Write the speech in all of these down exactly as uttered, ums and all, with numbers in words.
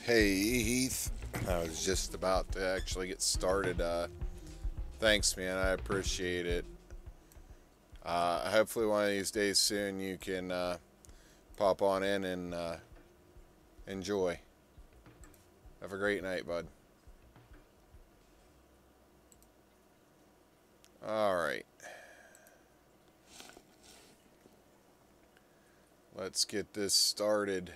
Hey Heath, I was just about to actually get started. Uh, thanks, man. I appreciate it. Uh, hopefully, one of these days soon you can uh, pop on in and uh, enjoy. Have a great night, bud. All right, let's get this started.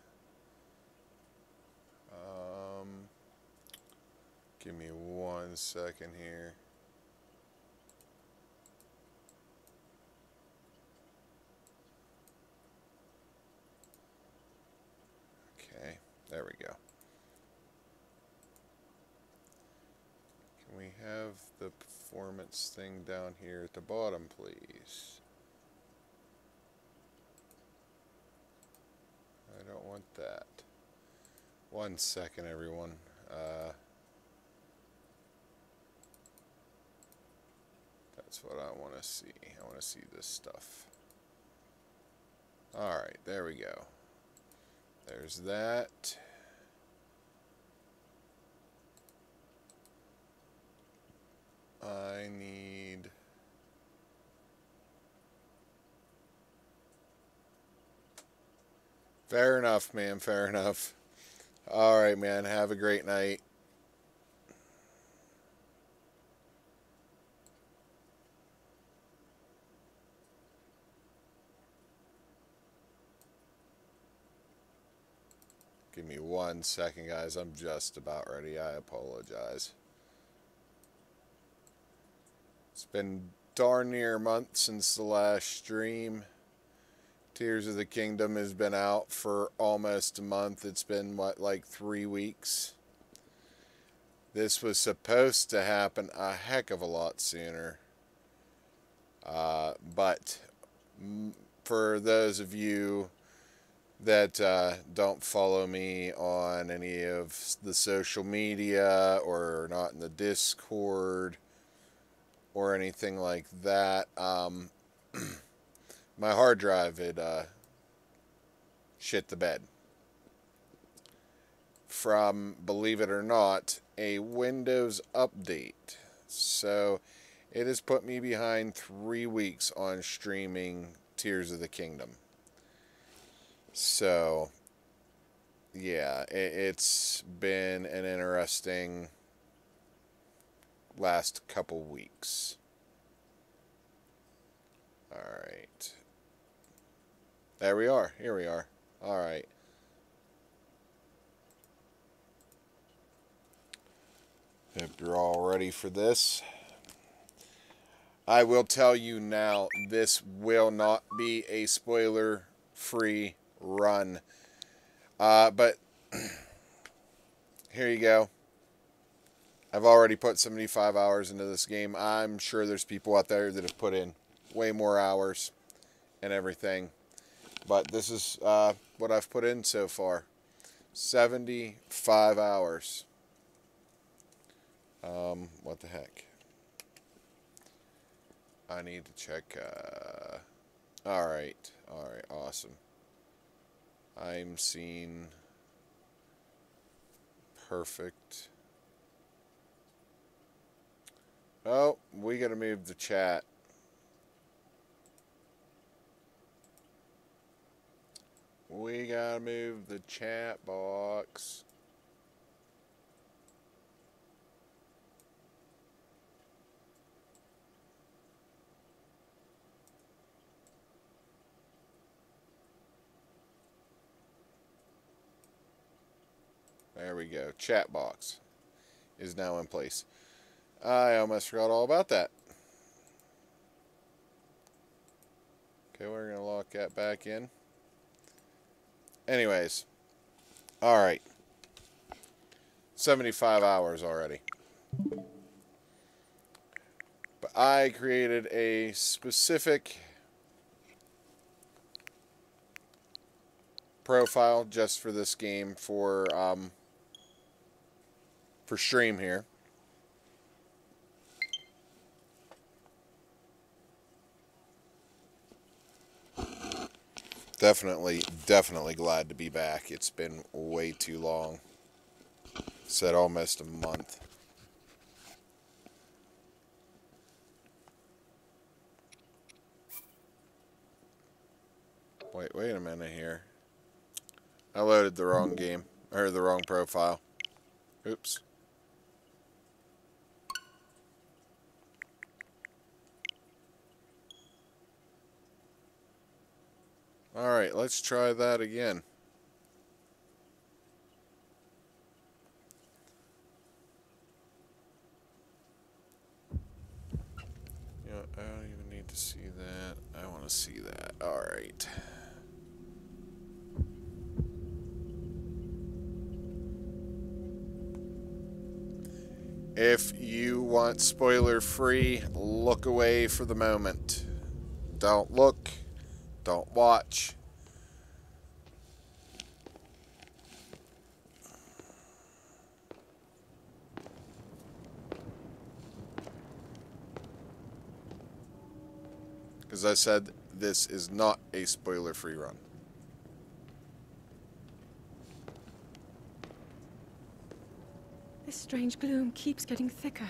Um, Give me one second here. Okay, there we go. Can we have the performance thing down here at the bottom, please? I don't want that. One second, everyone. Uh, that's what I want to see. I want to see this stuff. Alright, there we go. There's that. I need... Fair enough, man. Fair enough. Alright, man. Have a great night. Give me one second, guys. I'm just about ready. I apologize. It's been darn near a month since the last stream. Tears of the Kingdom has been out for almost a month. It's been, what, like three weeks? This was supposed to happen a heck of a lot sooner. Uh, but for those of you that uh, don't follow me on any of the social media or not in the Discord or anything like that, um, my hard drive had uh, shit the bed from, believe it or not, a Windows update. So it has put me behind three weeks on streaming Tears of the Kingdom. So, yeah, it, it's been an interesting last couple weeks. Alright. There we are. Here we are. Alright. Hope you're all ready for this. I will tell you now, this will not be a spoiler-free run. Uh, but here you go. I've already put seventy-five hours into this game. I'm sure there's people out there that have put in way more hours and everything. But this is uh, what I've put in so far. seventy-five hours. Um, what the heck? I need to check. Uh, Alright. Alright. Awesome. I'm seeing perfect. Oh, we gotta move the chat. We gotta move the chat box. There we go. Chat box is now in place. I almost forgot all about that. Okay, we're going to lock that back in. Anyways. Alright. seventy-five hours already. But I created a specific profile just for this game for um, for stream here. Definitely, definitely glad to be back. It's been way too long. Said almost a month. Wait, wait a minute here. I loaded the wrong game, or the wrong profile. Oops. Alright, let's try that again. You know, I don't even need to see that. I want to see that. Alright. If you want spoiler free, look away for the moment. Don't look. Don't watch. Because I said this is not a spoiler free run. This strange gloom keeps getting thicker.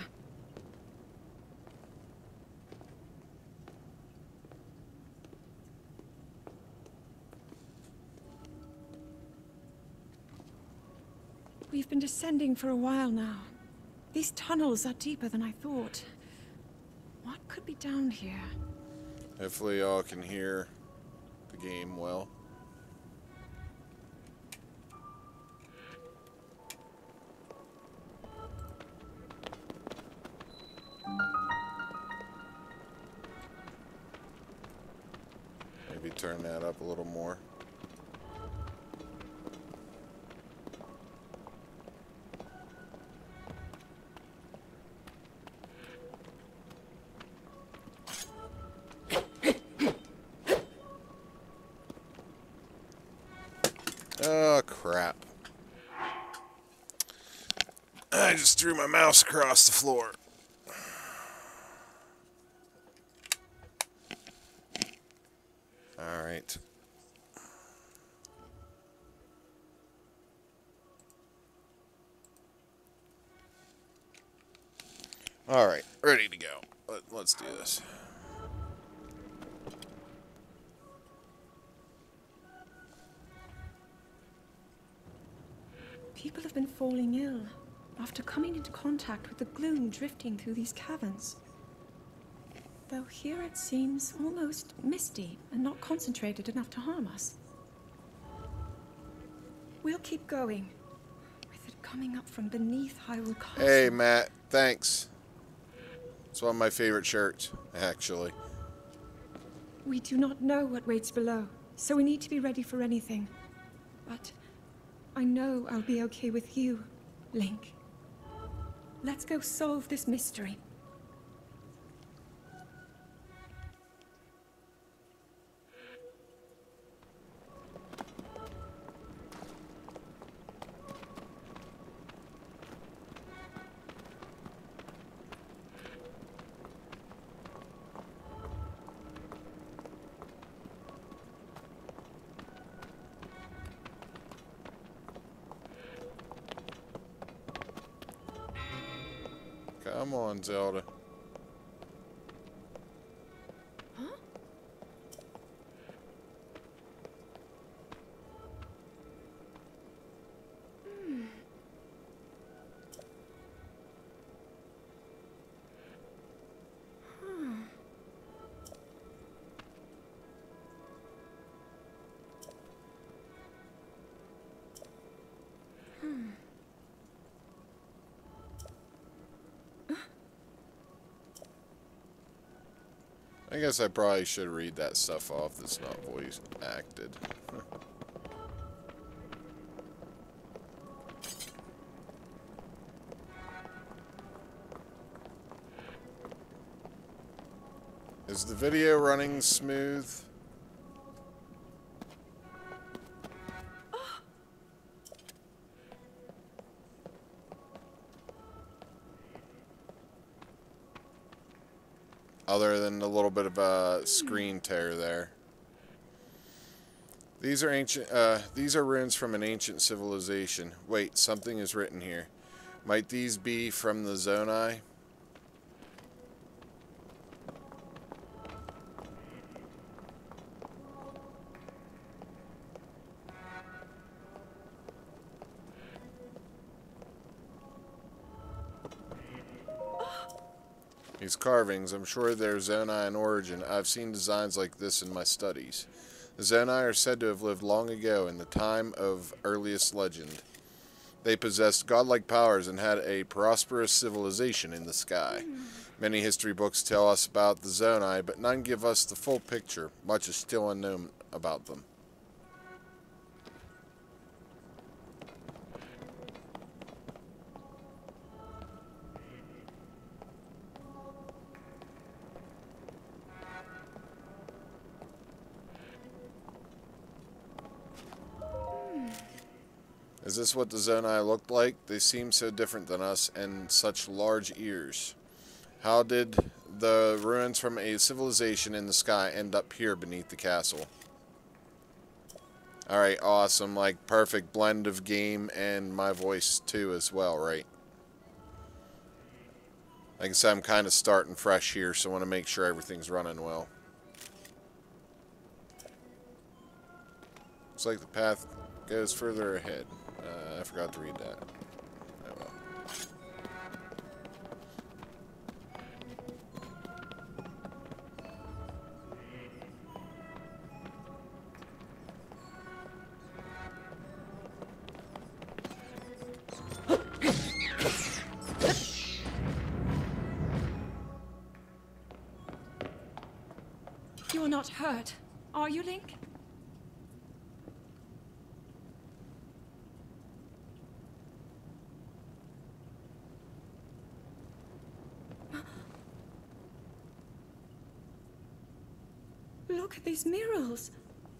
We've been descending for a while now. These tunnels are deeper than I thought. What could be down here? Hopefully y'all can hear the game well. Maybe turn that up a little more. Oh, crap. I just threw my mouse across the floor. All right. All right, ready to go. Let, let's do this. People have been falling ill after coming into contact with the gloom drifting through these caverns. Though here it seems almost misty and not concentrated enough to harm us. We'll keep going, with it coming up from beneath Hyrule Castle. Hey, Matt, thanks. It's one of my favorite shirts, actually. We do not know what waits below, so we need to be ready for anything. But I know I'll be okay with you, Link. Let's go solve this mystery. Come on, Zelda. Huh? Hmm. Huh. Hmm. I guess I probably should read that stuff off that's not voice acted. Is the video running smooth? Other than a little bit of a screen tear there. These are ancient. Uh, these are ruins from an ancient civilization. Wait, something is written here. Might these be from the Zonai? These carvings, I'm sure they're Zonai in origin. I've seen designs like this in my studies. The Zonai are said to have lived long ago in the time of earliest legend. They possessed godlike powers and had a prosperous civilization in the sky. Many history books tell us about the Zonai, but none give us the full picture. Much is still unknown about them. Is this what the Zonai looked like? They seem so different than us and such large ears. How did the ruins from a civilization in the sky end up here beneath the castle? Alright, awesome. Like, perfect blend of game and my voice too as well, right? Like I said, I'm kind of starting fresh here, so I want to make sure everything's running well. Looks like the path goes further ahead. Uh, I forgot to read that. Oh well. You are not hurt, are you, Link? Look at these murals.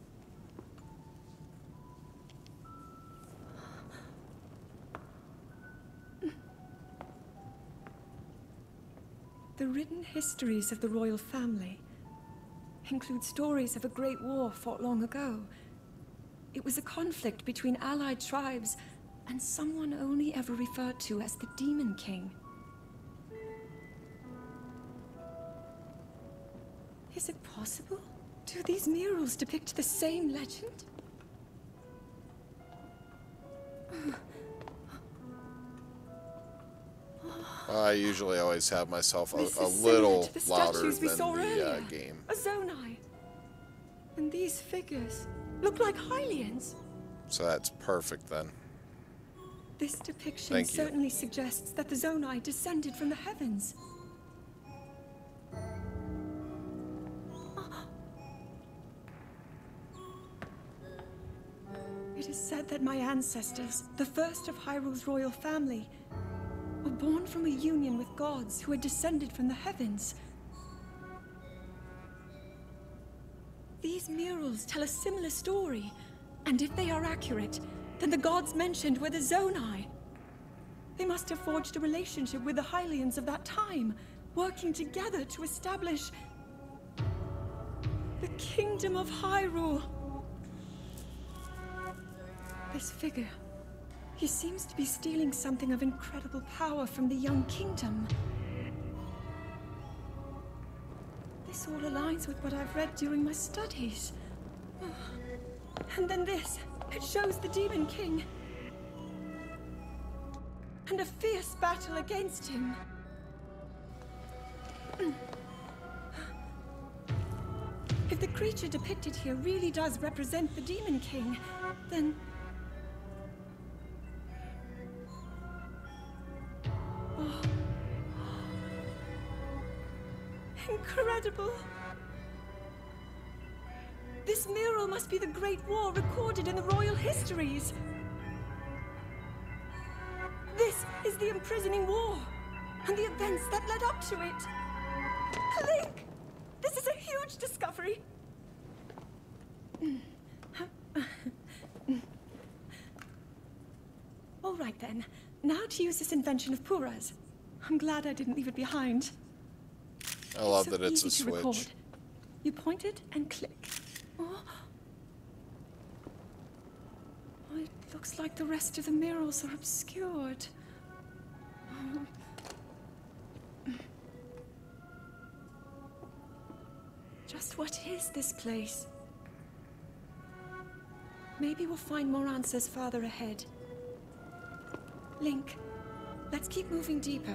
The written histories of the royal family include stories of a great war fought long ago. It was a conflict between allied tribes and someone only ever referred to as the Demon King. Is it possible? Do these murals depict the same legend? I usually always have myself a, This a is similar little to the louder statues we than saw the uh, earlier. game. A Zonai. And these figures look like Hylians. So that's perfect then. This depiction Thank you. certainly suggests that the Zonai descended from the heavens. It is said that my ancestors, the first of Hyrule's royal family, were born from a union with gods who had descended from the heavens. These murals tell a similar story, and if they are accurate, then the gods mentioned were the Zonai. They must have forged a relationship with the Hylians of that time, working together to establish the Kingdom of Hyrule. This figure, he seems to be stealing something of incredible power from the young kingdom. This all aligns with what I've read during my studies. And then this, it shows the Demon King. And a fierce battle against him. If the creature depicted here really does represent the Demon King, then... Oh. Incredible! This mural must be the Great War recorded in the royal histories. This is the imprisoning war, and the events that led up to it. Link! This is a huge discovery! All right then, now to use this invention of Pura's. I'm glad I didn't leave it behind. I love so that it's a easy to record. switch. You point it and click. Oh. Oh, it looks like the rest of the murals are obscured. what is this place? Maybe we'll find more answers farther ahead. Link, let's keep moving deeper.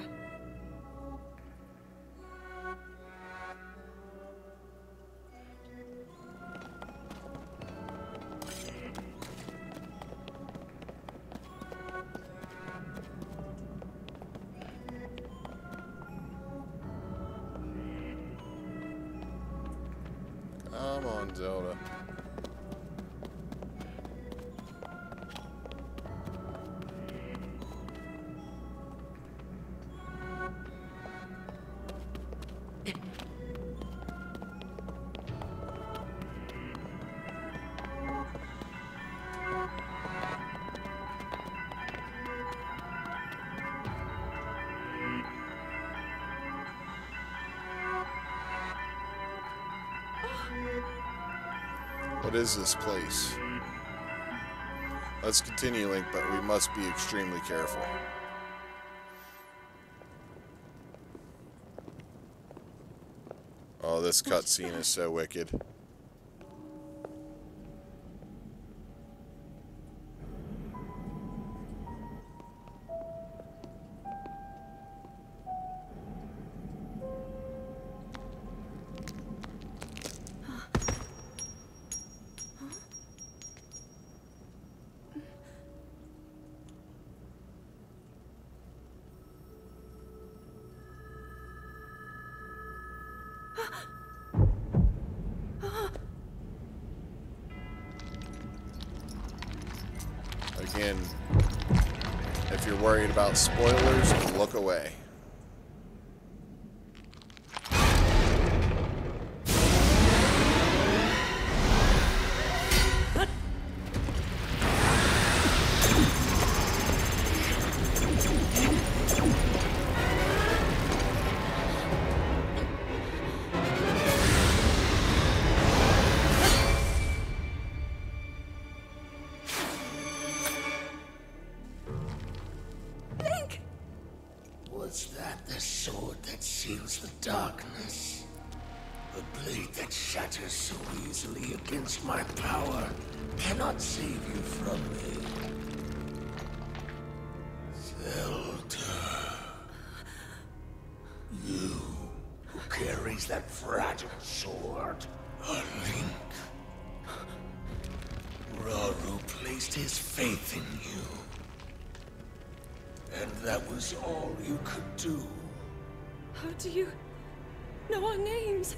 Come on, Zelda. What is this place? Let's continue, Link, but we must be extremely careful. Oh, this cutscene is so wicked. Again, if you're worried about spoilers, look away. Was that the sword that seals the darkness? The blade that shatters so easily against my power cannot save you from me. Zelda. You, who carries that fragile sword, a Link. Rauru placed his faith in you. And that was all you could do. How do you know our names?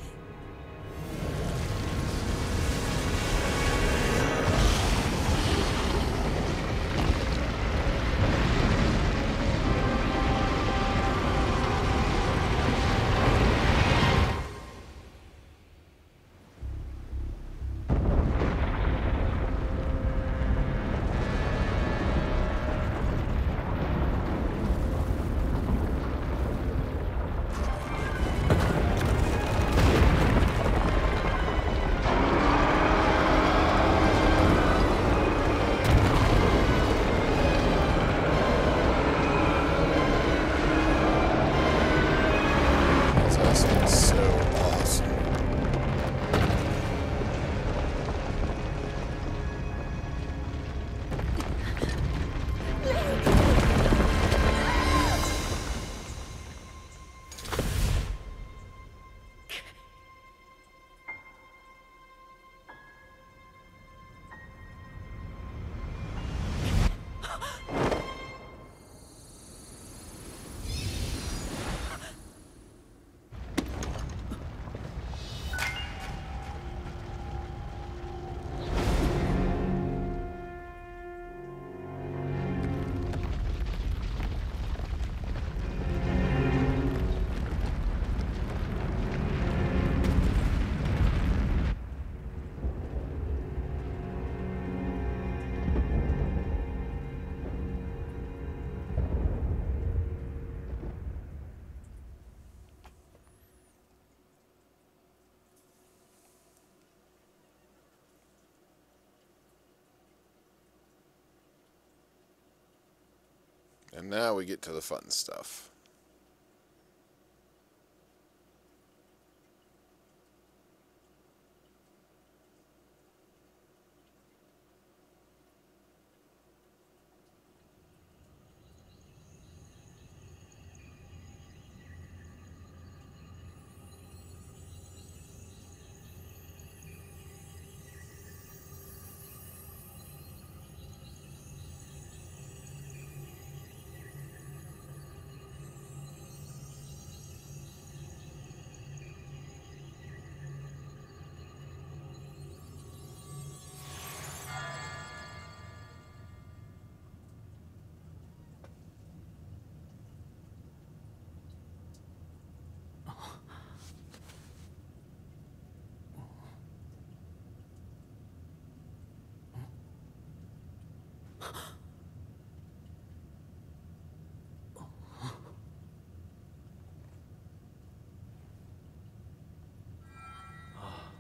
And now we get to the fun stuff.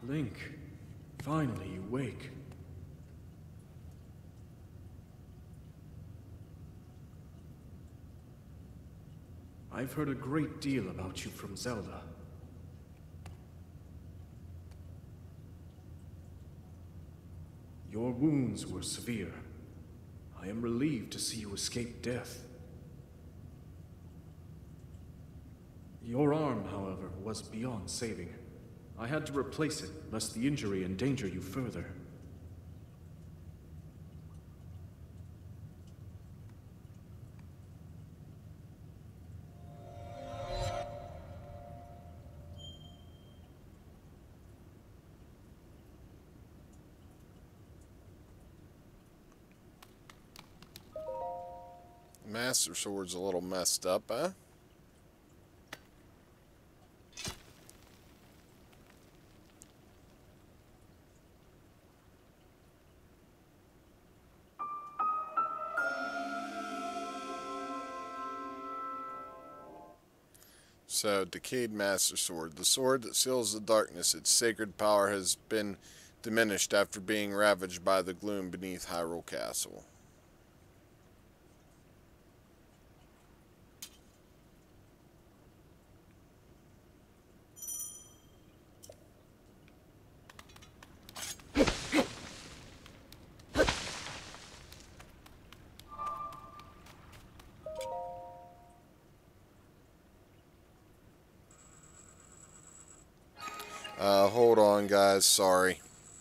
Link, finally you wake. I've heard a great deal about you from Zelda. Your wounds were severe. I am relieved to see you escape death. Your arm, however, was beyond saving. I had to replace it, lest the injury endanger you further. Master Sword's a little messed up, huh? So, Decayed Master Sword. The sword that seals the darkness. Its sacred power has been diminished after being ravaged by the gloom beneath Hyrule Castle. Uh, hold on, guys. Sorry.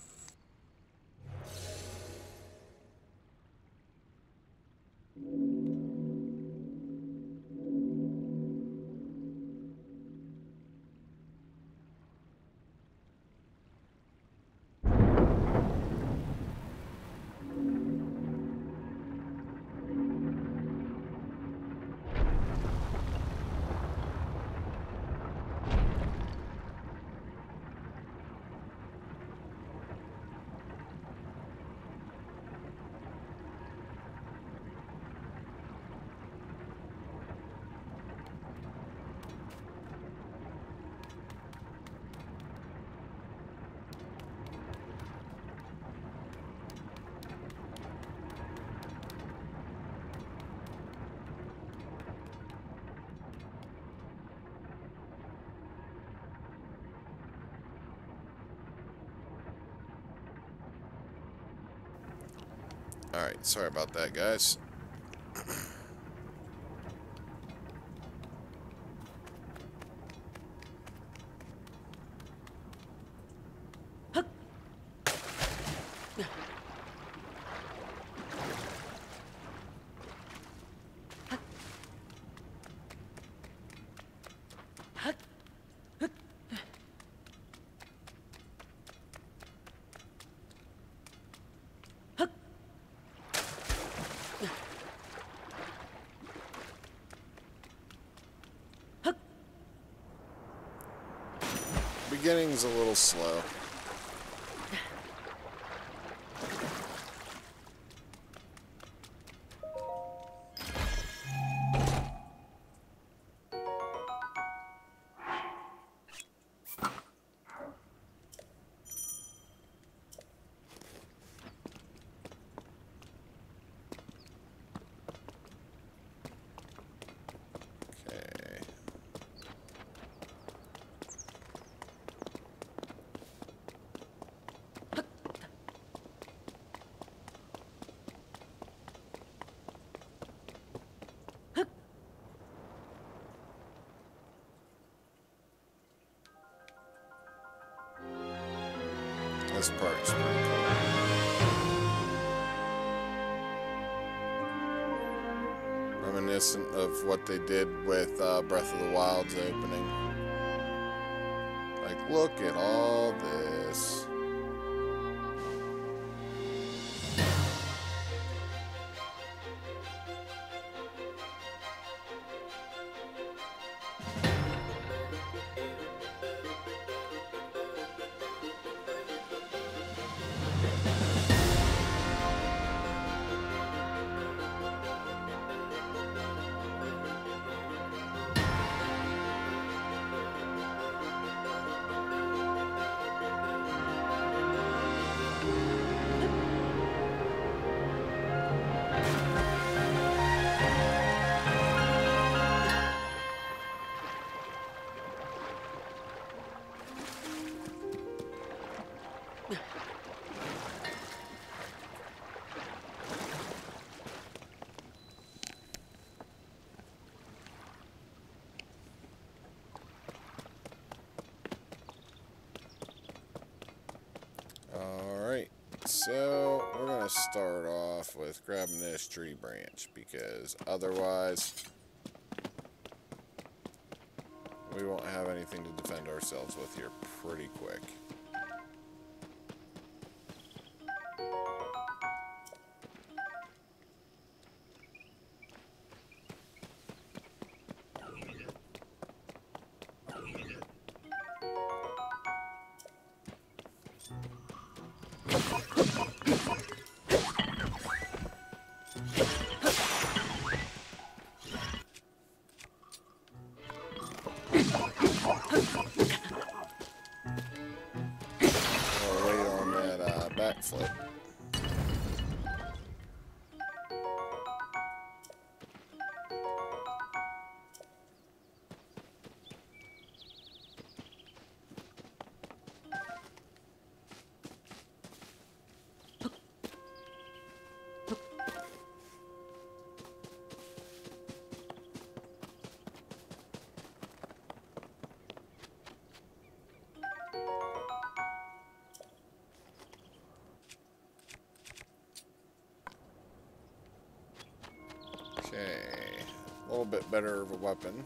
Alright, sorry about that, guys. Beginning's a little slow. This part's pretty cool. Reminiscent of what they did with uh, Breath of the Wild's opening. Like, look at all this. know, we're going to start off with grabbing this tree branch, because otherwise we won't have anything to defend ourselves with here pretty quick. Backflip. Okay, a little bit better of a weapon.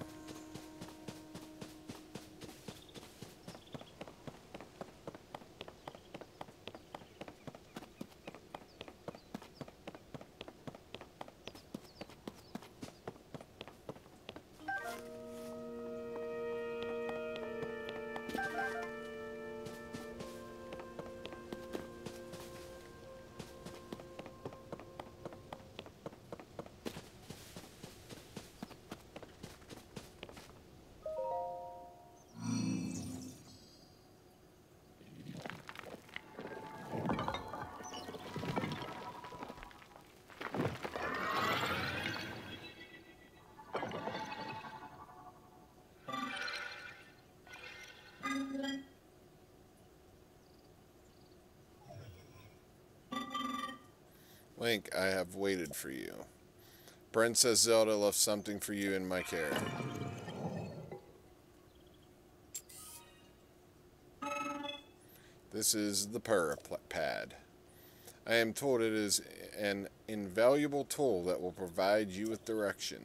Link, I have waited for you. Princess Zelda left something for you in my care. This is the Purapad. I am told it is an invaluable tool that will provide you with direction.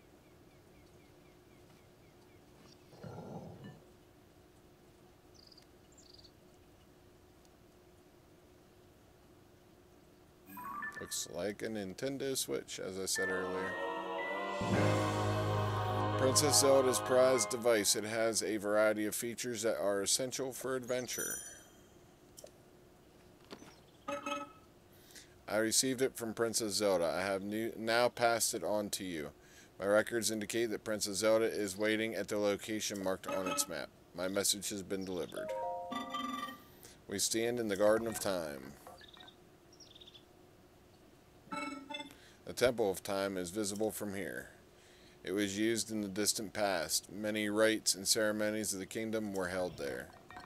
Looks like a Nintendo Switch, as I said earlier. Princess Zelda's prized device. It has a variety of features that are essential for adventure. I received it from Princess Zelda. I have new, now passed it on to you. My records indicate that Princess Zelda is waiting at the location marked on its map. My message has been delivered. We stand in the Garden of Time. The Temple of Time is visible from here. It was used in the distant past. Many rites and ceremonies of the kingdom were held there.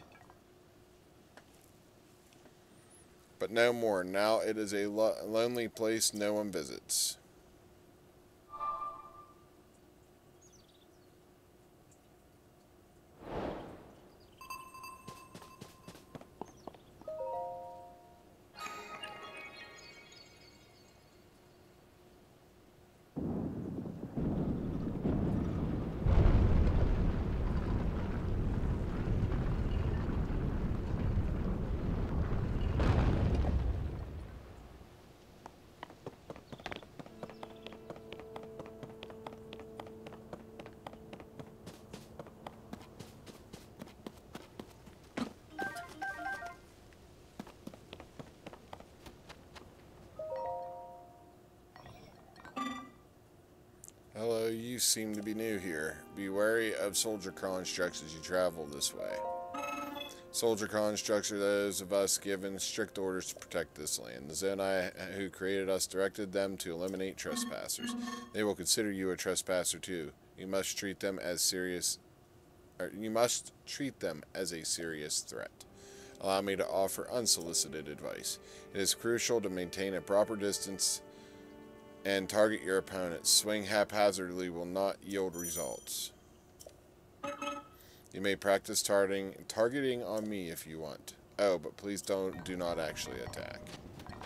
But no more. Now it is a lo- lonely place no one visits. Hello, you seem to be new here. Be wary of soldier constructs as you travel this way. Soldier constructs are those of us given strict orders to protect this land. The Zonai who created us directed them to eliminate trespassers. They will consider you a trespasser too. You must treat them as serious or you must treat them as a serious threat. Allow me to offer unsolicited advice. It is crucial to maintain a proper distance and target your opponents. Swing haphazardly will not yield results. You may practice targeting, targeting on me if you want. Oh, but please don't do not actually attack.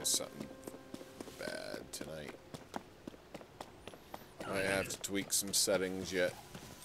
feel something bad tonight. Might have to tweak some settings yet.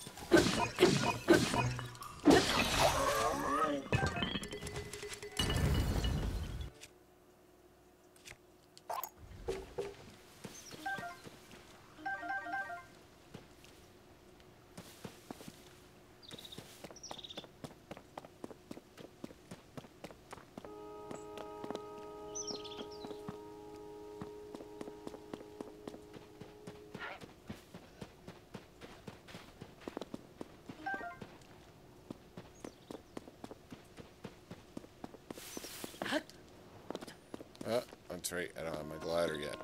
Oh, that's right, I don't have my glider yet.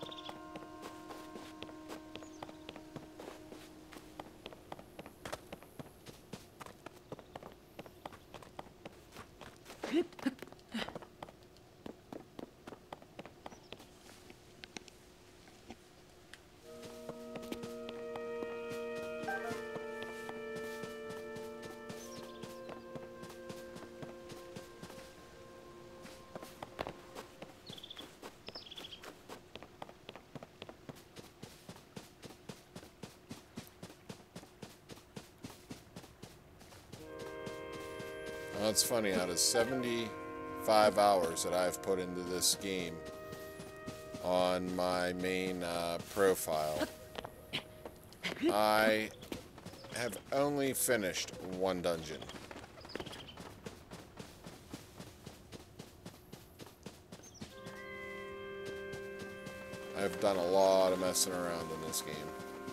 Well, it's funny, out of seventy-five hours that I've put into this game on my main uh, profile, I have only finished one dungeon. I've done a lot of messing around in this game.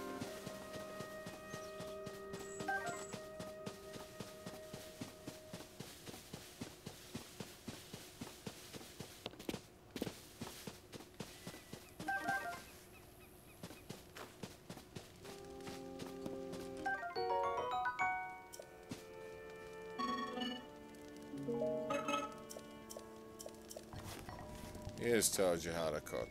He just tells you how to cook.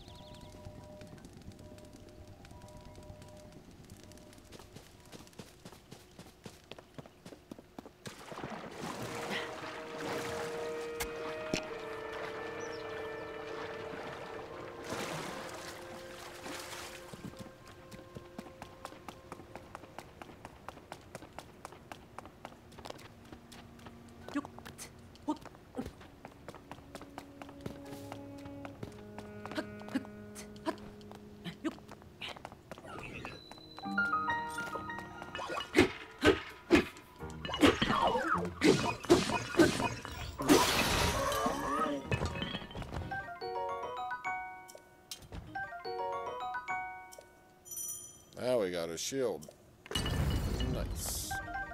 Now we got a shield. Nice.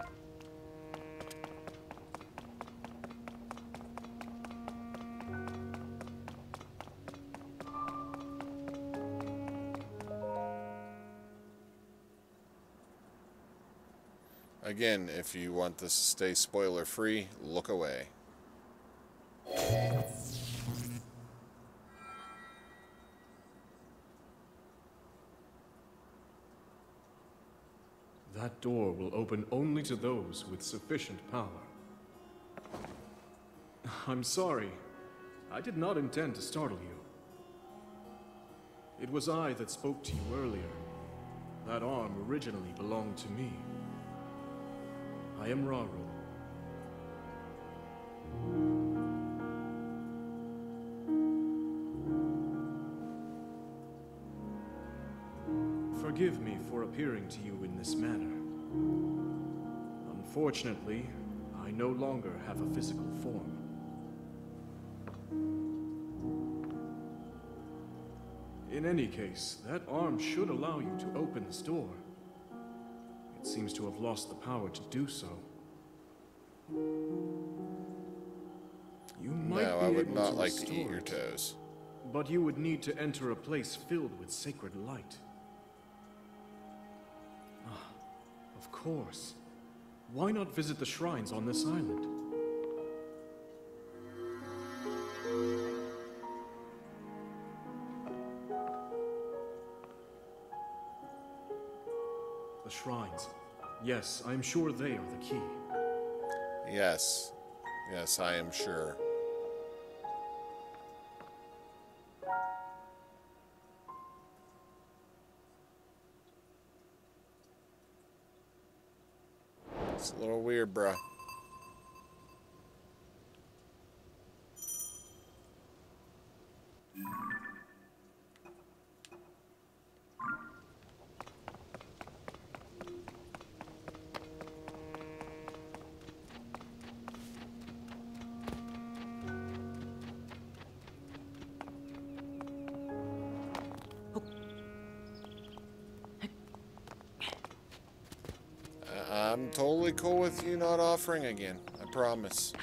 Again, if you want this to stay spoiler free, look away. That door will open only to those with sufficient power. I'm sorry. I did not intend to startle you. It was I that spoke to you earlier. That arm originally belonged to me. I am Rauru. Forgive me for appearing to you in this manner. Unfortunately, I no longer have a physical form. In any case, that arm should allow you to open this door. It seems to have lost the power to do so. You might No, be I would able not to like to eat restore your it, toes. but you would need to enter a place filled with sacred light. Ah, of course. Why not visit the shrines on this island? The shrines. Yes, I am sure they are the key. Yes. Yes, I am sure. It's a little weird, bruh. I'm totally cool with you not offering again. I promise.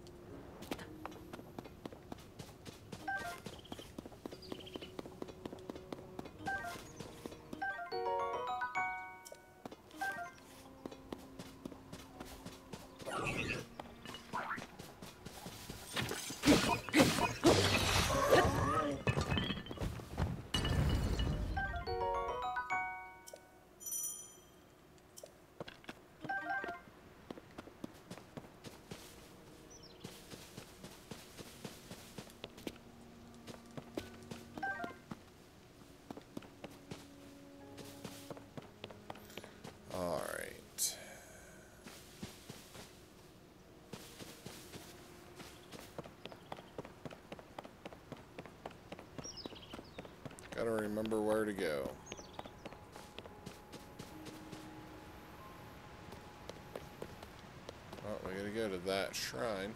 Alright. Gotta remember where to go. Oh, we gotta go to that shrine.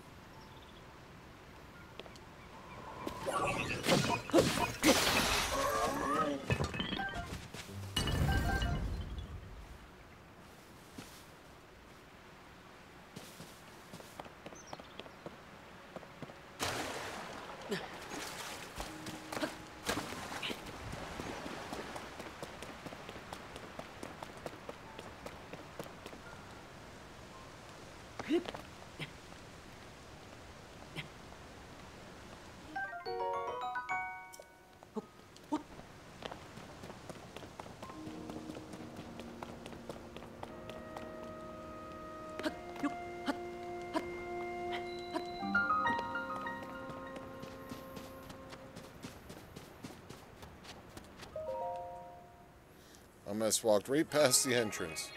Almost walked right past the entrance.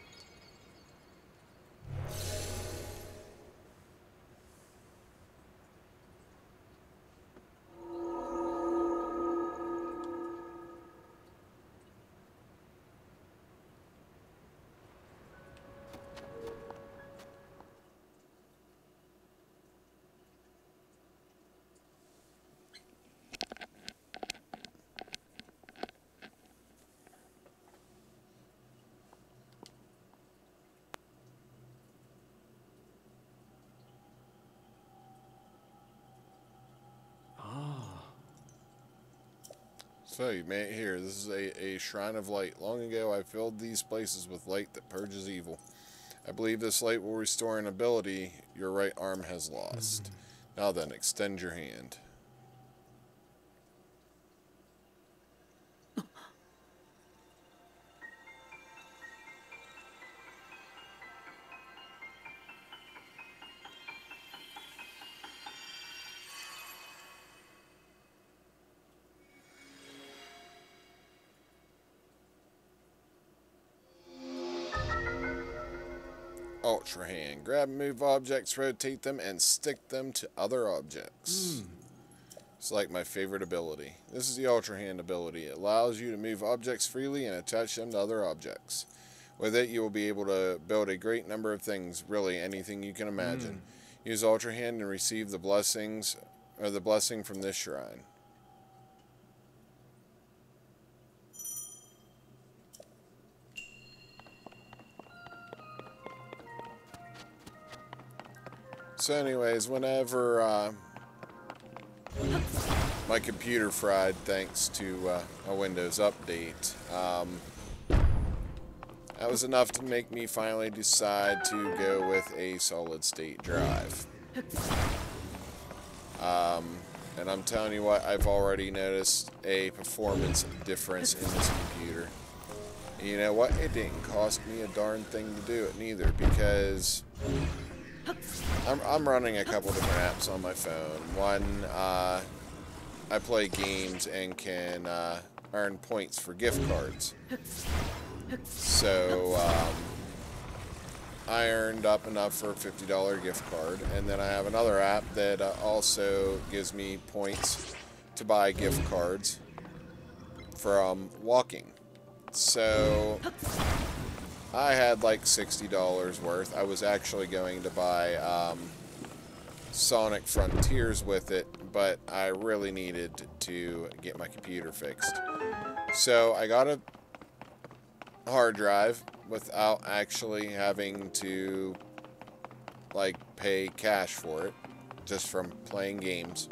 So you made it here. This is a, a shrine of light. Long ago I filled these places with light that purges evil. I believe this light will restore an ability your right arm has lost. Mm. Now then, extend your hand. Ultra hand. Grab and move objects, rotate them, and stick them to other objects. Mm. It's like my favorite ability. This is the Ultra Hand ability. It allows you to move objects freely and attach them to other objects. With it, you will be able to build a great number of things, really anything you can imagine. Mm. Use Ultra Hand and receive the blessings, or the blessing from this shrine. So anyways, whenever uh, my computer fried thanks to uh, a Windows update, um, that was enough to make me finally decide to go with a solid state drive. Um, and I'm telling you what, I've already noticed a performance difference in this computer. And you know what? It didn't cost me a darn thing to do it neither, because I'm, I'm running a couple different apps on my phone. One, uh, I play games and can uh, earn points for gift cards. So um, I earned up enough for a fifty dollar gift card, and then I have another app that uh, also gives me points to buy gift cards from walking. So I had like sixty dollars worth. I was actually going to buy um, Sonic Frontiers with it, but I really needed to get my computer fixed. So I got a hard drive without actually having to like pay cash for it, just from playing games.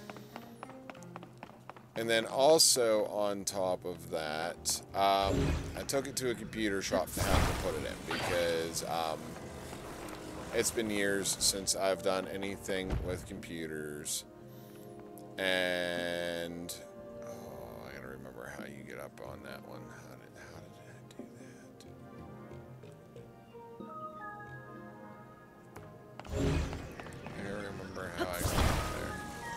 And then also on top of that, um, I took it to a computer shop to have to put it in, because um, it's been years since I've done anything with computers. And oh, I gotta remember how you get up on that one. How did, how did I do that? I gotta remember how I got there.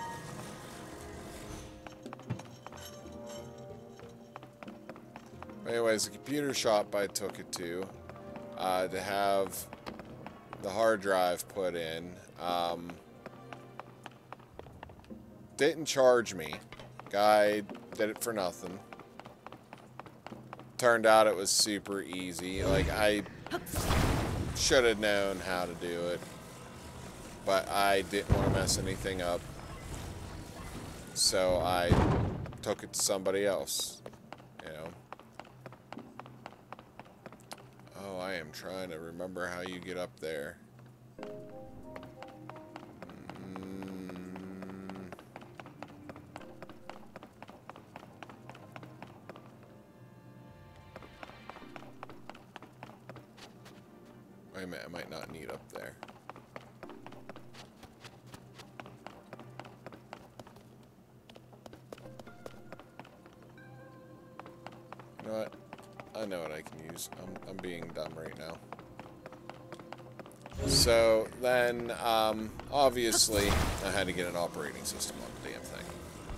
Anyways, the computer shop I took it to uh, to have the hard drive put in. Um, didn't charge me. Guy did it for nothing. Turned out it was super easy. Like, I should have known how to do it, but I didn't want to mess anything up. So I took it to somebody else, you know. Oh, I am trying to remember how you get up there. Mm. Wait a minute, I might not need up there. You know what? I know what I can use. I'm, I'm being dumb right now. So then, um, obviously, I had to get an operating system on the damn thing.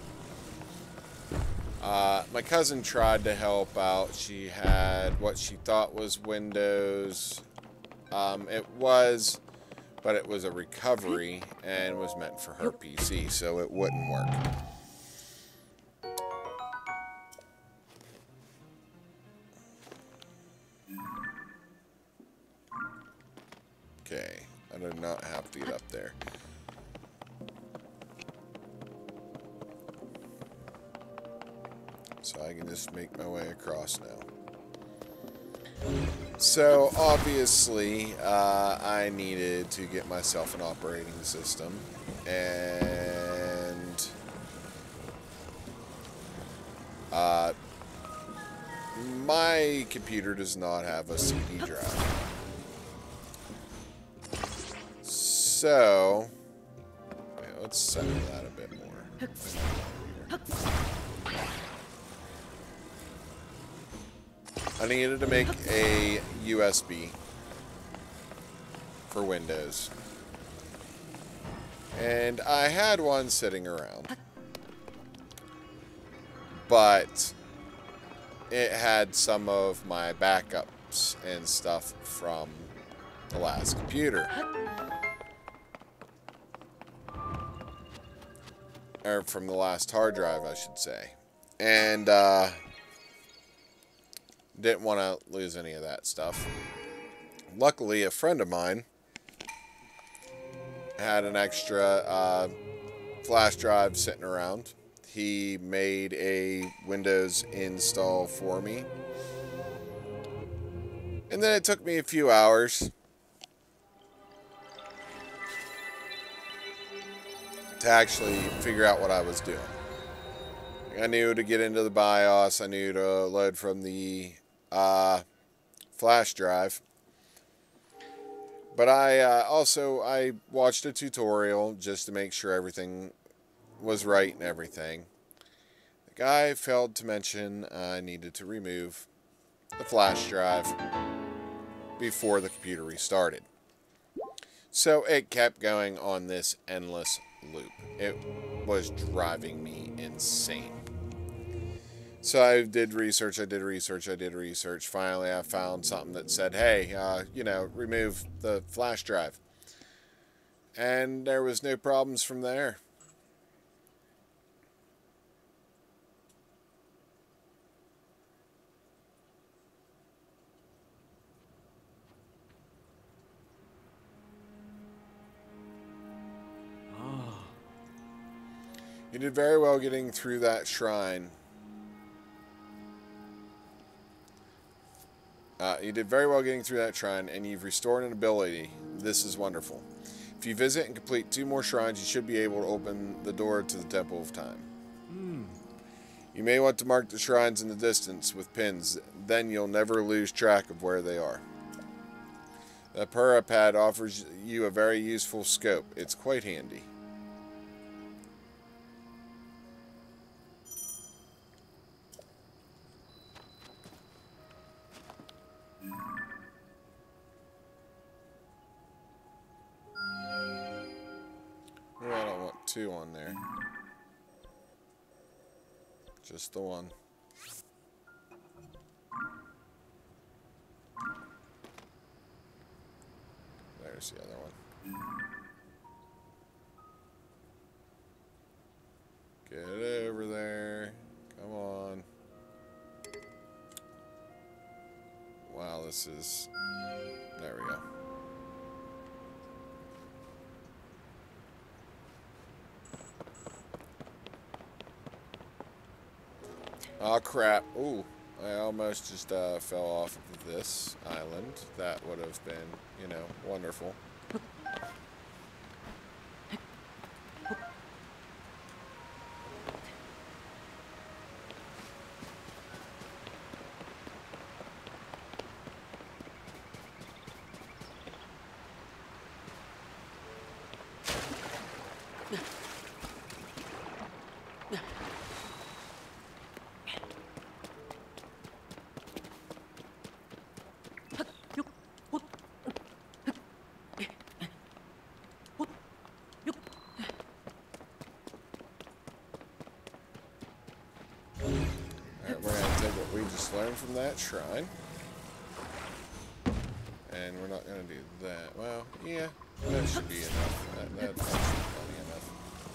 Uh, my cousin tried to help out. She had what she thought was Windows. Um, it was, but it was a recovery and was meant for her P C, so it wouldn't work. Okay, I do not have to get up there. So I can just make my way across now. So obviously, uh, I needed to get myself an operating system, and uh, my computer does not have a C D drive. So, wait, let's center that a bit more. I needed to make a U S B for Windows. And I had one sitting around. But it had some of my backups and stuff from the last computer. Or from the last hard drive, I should say. And, uh... didn't want to lose any of that stuff. Luckily, a friend of mine had an extra uh, flash drive sitting around. He made a Windows install for me. And then it took me a few hours to actually figure out what I was doing. I knew to get into the BIOS, I knew to load from the uh, flash drive. But I uh, also, I watched a tutorial just to make sure everything was right and everything. The guy failed to mention I needed to remove the flash drive before the computer restarted. So it kept going on this endless loop. It was driving me insane. So I did research, I did research, I did research. Finally, I found something that said, hey, uh, you know, remove the flash drive. And there was no problems from there. You did very well getting through that shrine. Uh, you did very well getting through that shrine, and you've restored an ability. This is wonderful. If you visit and complete two more shrines, you should be able to open the door to the Temple of Time. Hmm. You may want to mark the shrines in the distance with pins. Then you'll never lose track of where they are. The Pura Pad offers you a very useful scope. It's quite handy. Well, I don't want two on there. Just the one. There's the other one. Get over there. Come on. Wow, this is... There we go. Oh crap. Ooh. I almost just uh, fell off of this island. That would have been, you know, wonderful. We just learned from that shrine, and we're not going to do that. Well, yeah, that should be enough. That, that, that should be plenty enough.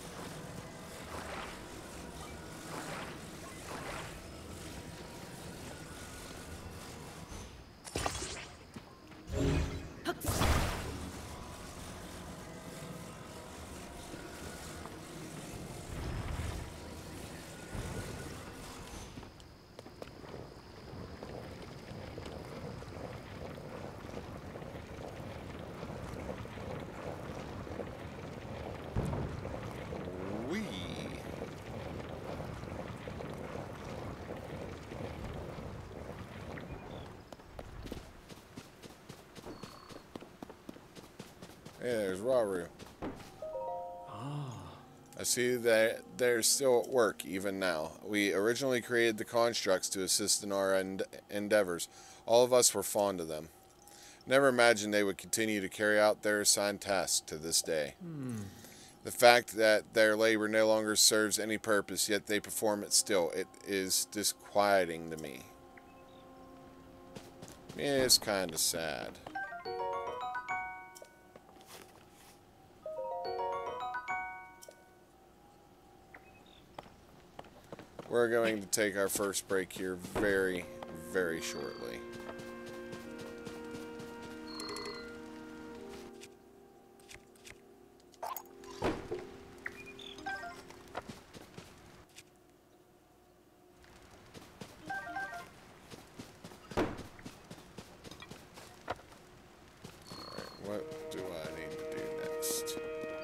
Hey, there's Rauru. Ah. I see that they're still at work even now. We originally created the constructs to assist in our end endeavors. All of us were fond of them. Never imagined they would continue to carry out their assigned tasks to this day. Hmm. The fact that their labor no longer serves any purpose, yet they perform it still, it is disquieting to me. Yeah, it's kind of sad. We're going to take our first break here very, very shortly. What do I need to do next?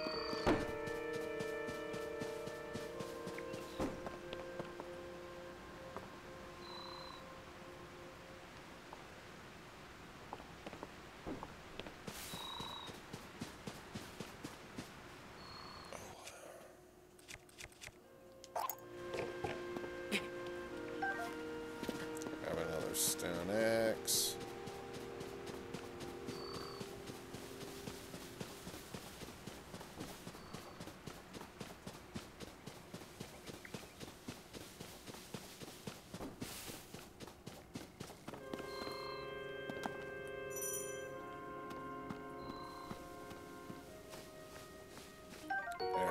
Grab another stone axe.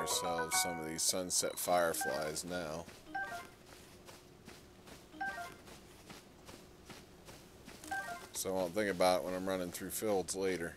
ourselves some of these sunset fireflies now. So I won't think about it when I'm running through fields later.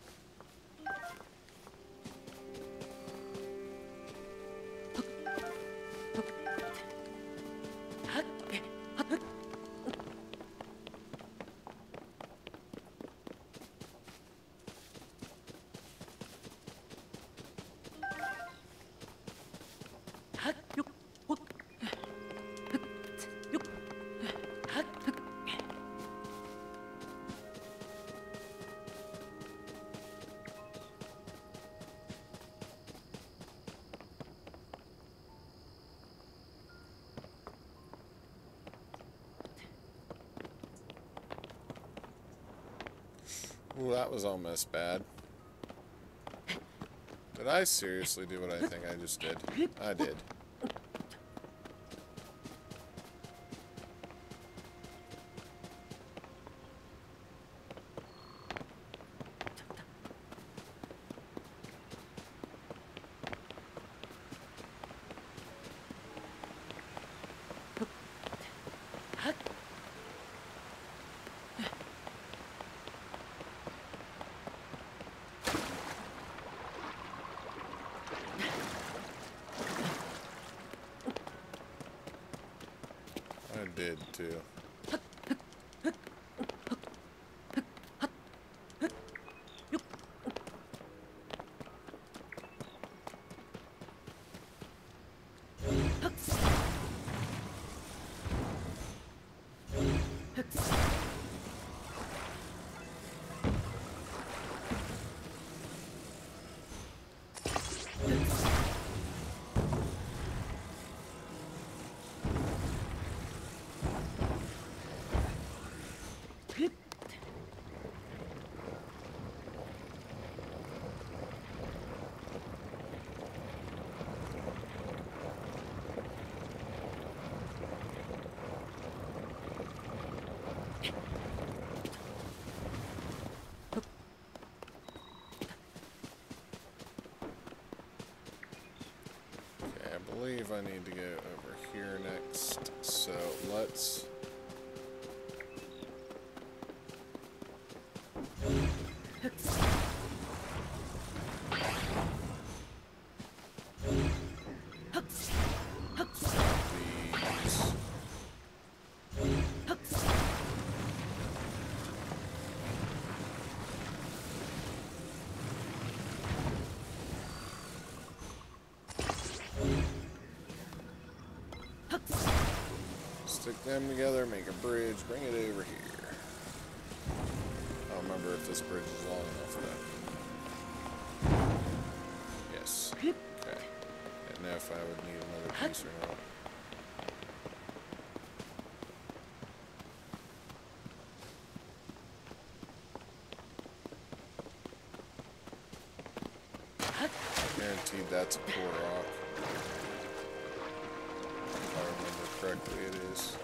Ooh, that was almost bad. Did I seriously do what I think I just did? I did. I did too. I believe I need to go over here next, so let's stick them together, make a bridge, bring it over here. I don't remember if this bridge is long enough though. Yes. Okay. Didn't know if I would need another piece or not. Guaranteed that's a core rock. If I remember correctly, it is.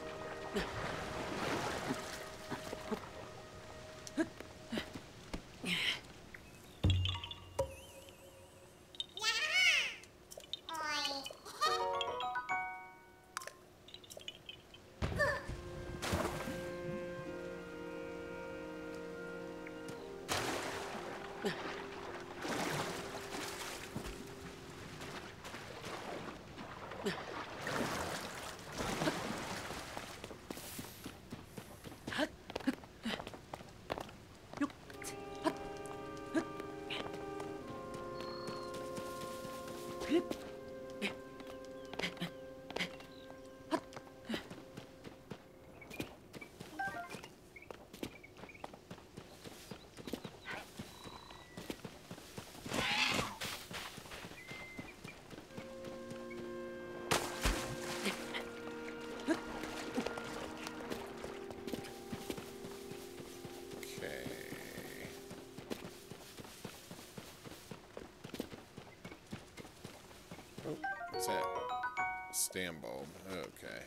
What's that? Stem bulb. Okay.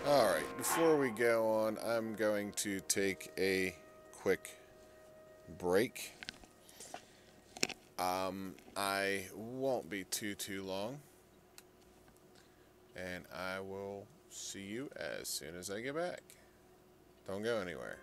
Alright, before we go on, I'm going to take a quick break. Um, I won't be too, too long. And I will see you as soon as I get back. Don't go anywhere.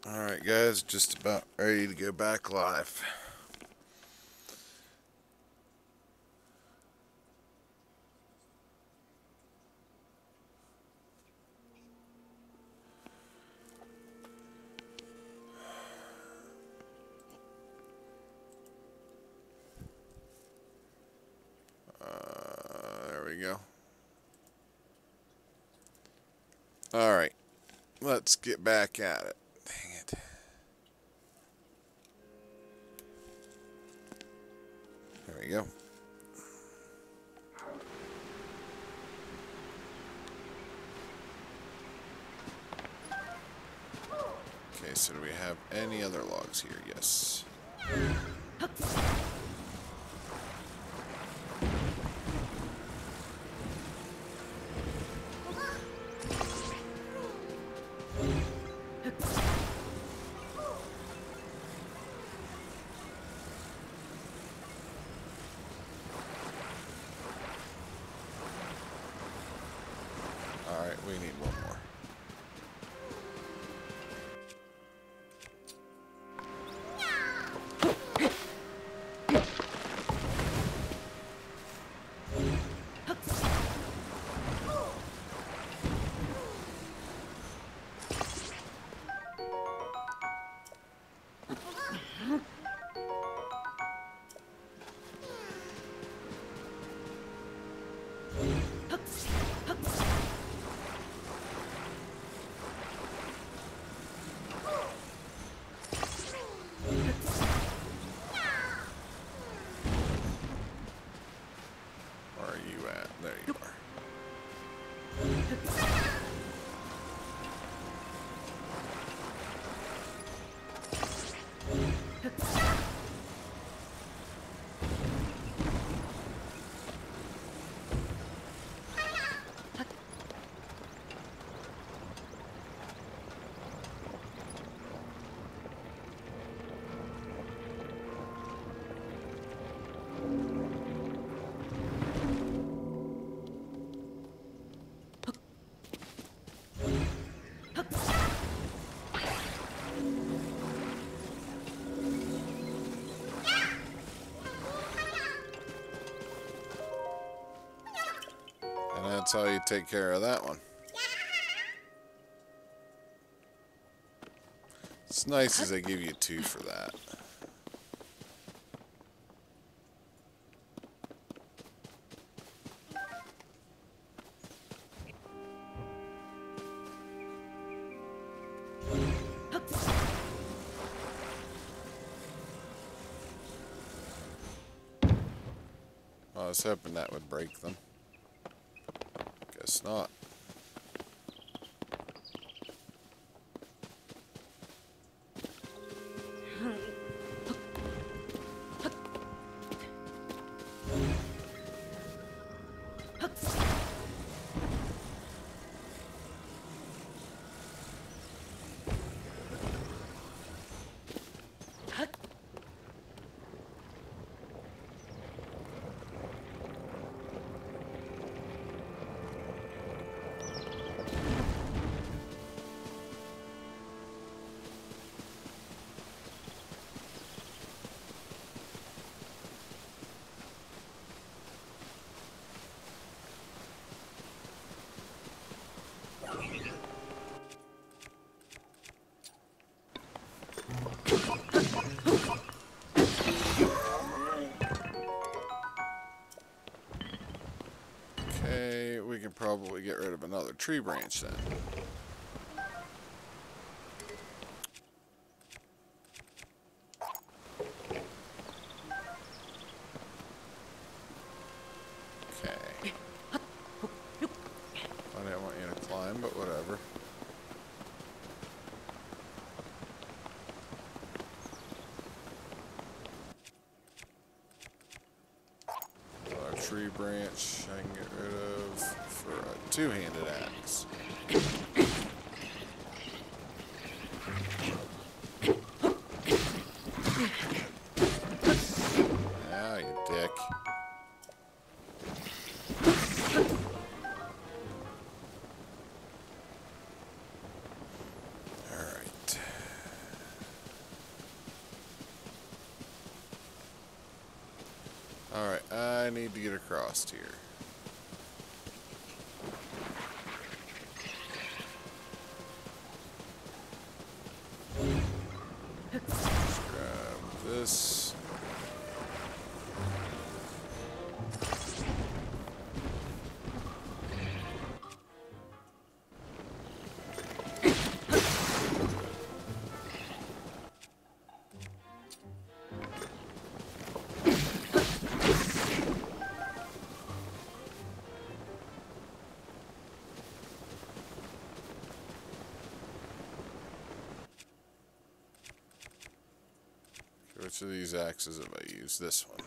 Alright guys, just about ready to go back live. Uh, there we go. Alright, let's get back at it. Dang it. There we go. Okay, so do we have any other logs here? Yes. Alright, we need one more. Where are you at? There you are. And that's how you take care of that one. It's nice as they give you two for that. I was hoping that would break them. Guess not. Okay, we can probably get rid of another tree branch then. Okay. I didn't want you to climb, but whatever. Tree branch I can get rid of for a two-handed axe. Ah, you dick. Alright. Alright, I need to get across here. Let's grab this. Which of these axes have I used? This one.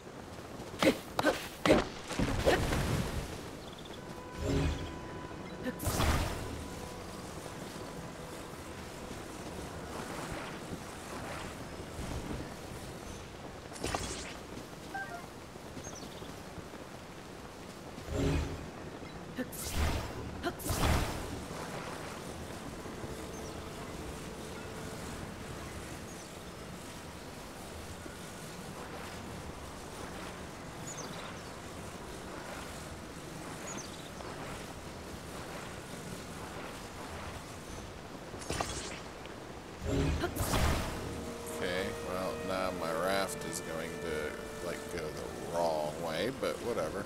Okay, well, now my raft is going to, like, go the wrong way, but whatever.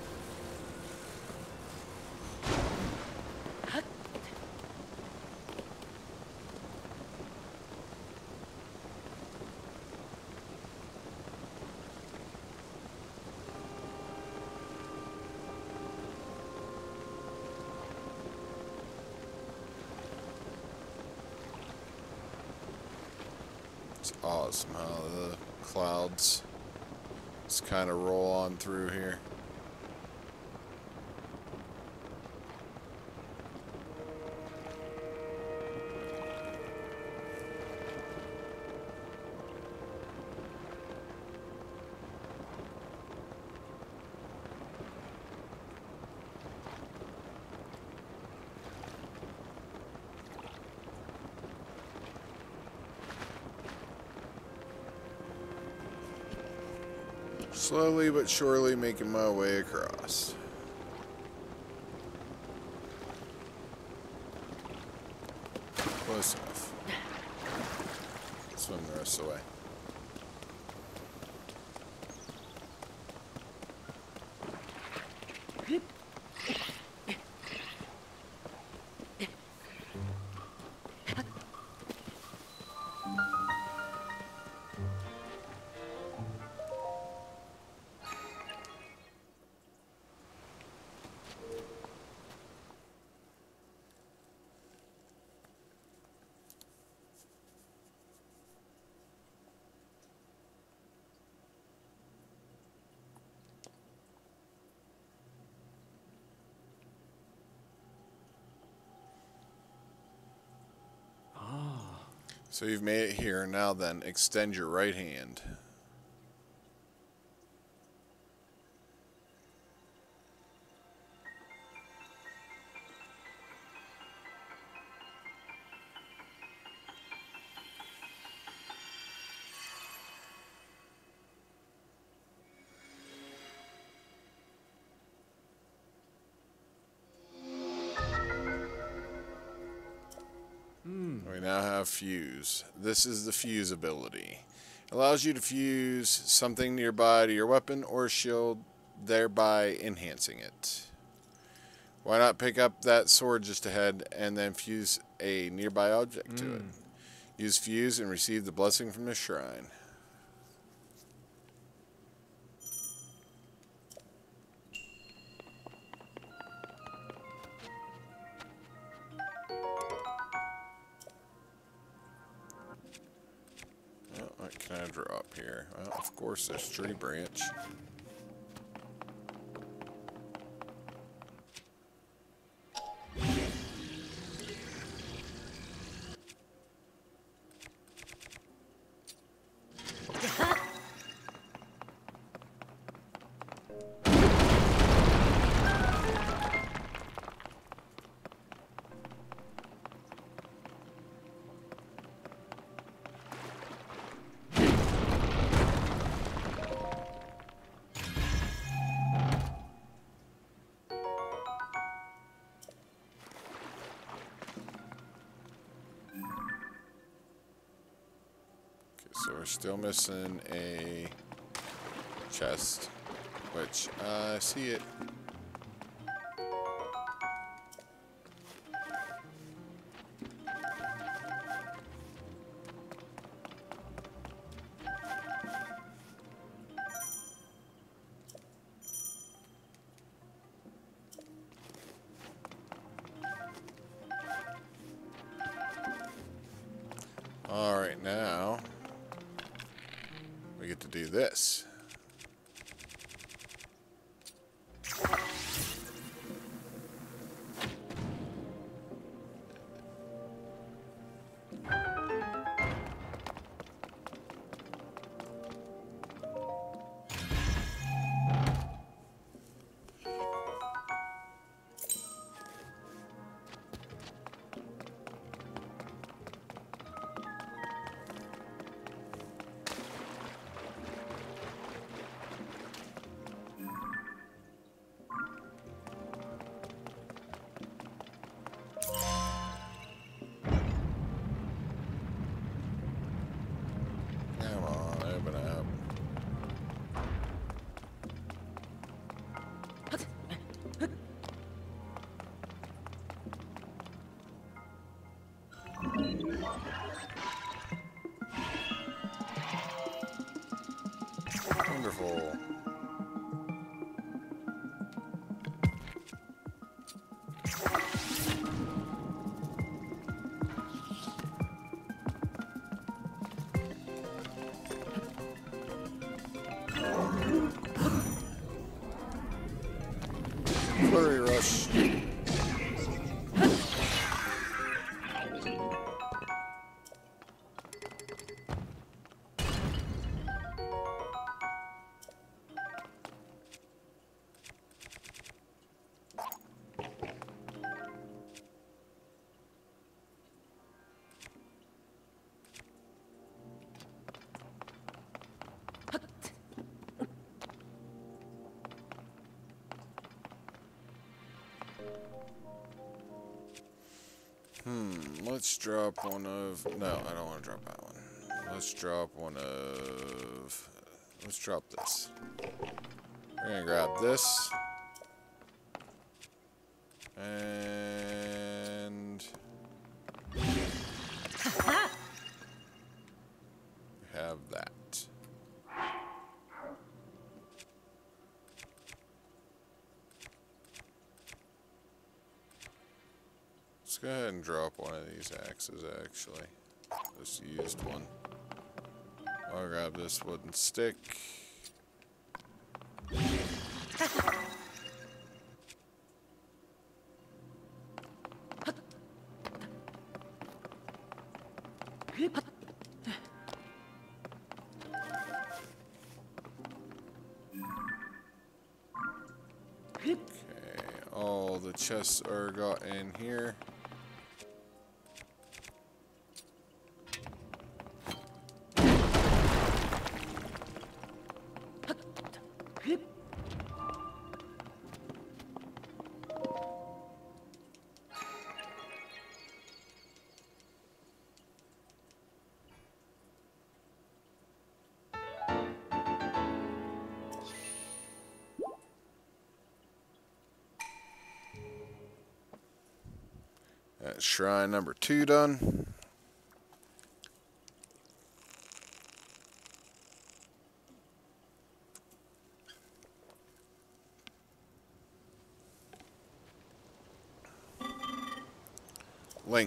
It's awesome how the clouds just kind of roll on through here. Slowly but surely making my way across. Close enough. Swim the rest of the way. So you've made it here. Now then, extend your right hand. We now have fuse. This is the fuse ability. It allows you to fuse something nearby to your weapon or shield, thereby enhancing it. Why not pick up that sword just ahead and then fuse a nearby object mm. to it? Use fuse and receive the blessing from the shrine. What can I drop here? Well, of course, there's tree branch. So we're still missing a chest, which I uh, see it. Alright, now we get to do this. Come on, open up. Wonderful. Flurry rush. Hmm, let's drop one of... No, I don't want to drop that one. Let's drop one of... Let's drop this. We're going to grab this. And... we have that. Let's go ahead and drop one of these axes, actually. Just used one. I'll grab this wooden stick. Okay, all the chests are got in here. That's shrine number two done. Link.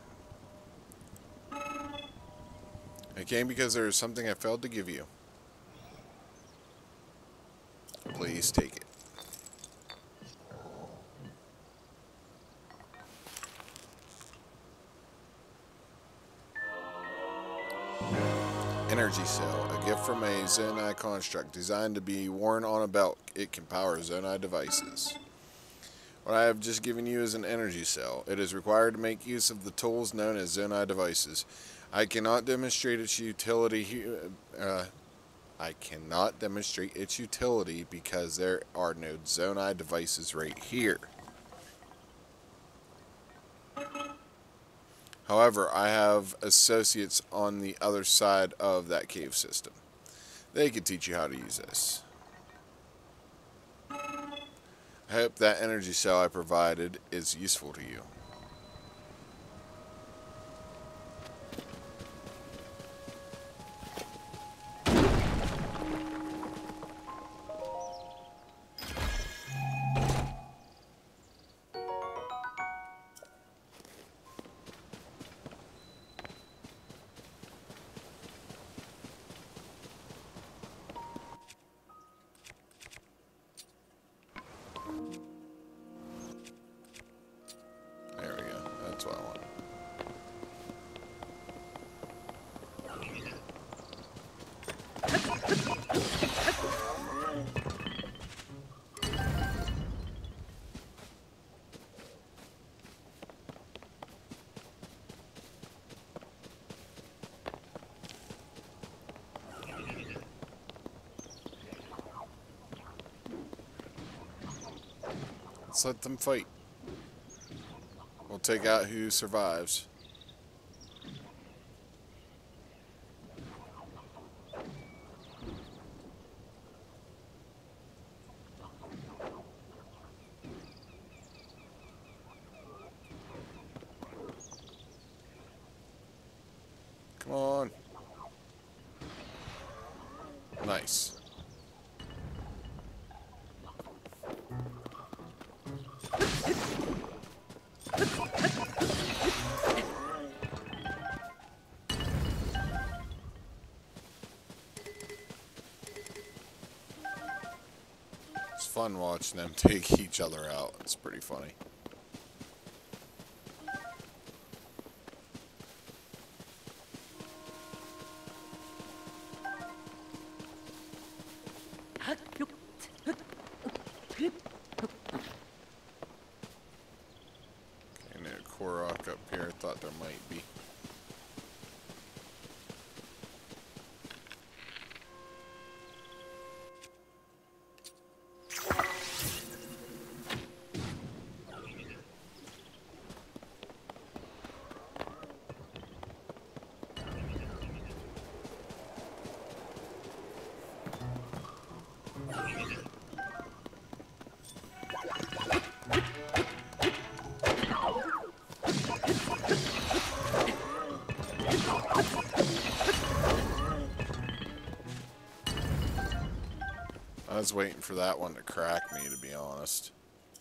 I came because there is something I failed to give you. Please take it. Energy cell, a gift from a Zonai construct designed to be worn on a belt. It can power Zonai devices. What I have just given you is an energy cell. It is required to make use of the tools known as Zonai devices. I cannot demonstrate its utility. Uh, I cannot demonstrate its utility because there are no Zonai devices right here. However, I have associates on the other side of that cave system. They could teach you how to use this. I hope that energy cell I provided is useful to you. There we go. That's what I want. Let's let them fight. We'll take out who survives. Come on. Nice. It's fun watching them take each other out. It's pretty funny. Okay, no Korok up here. I thought there might be. I was waiting for that one to crack me, to be honest.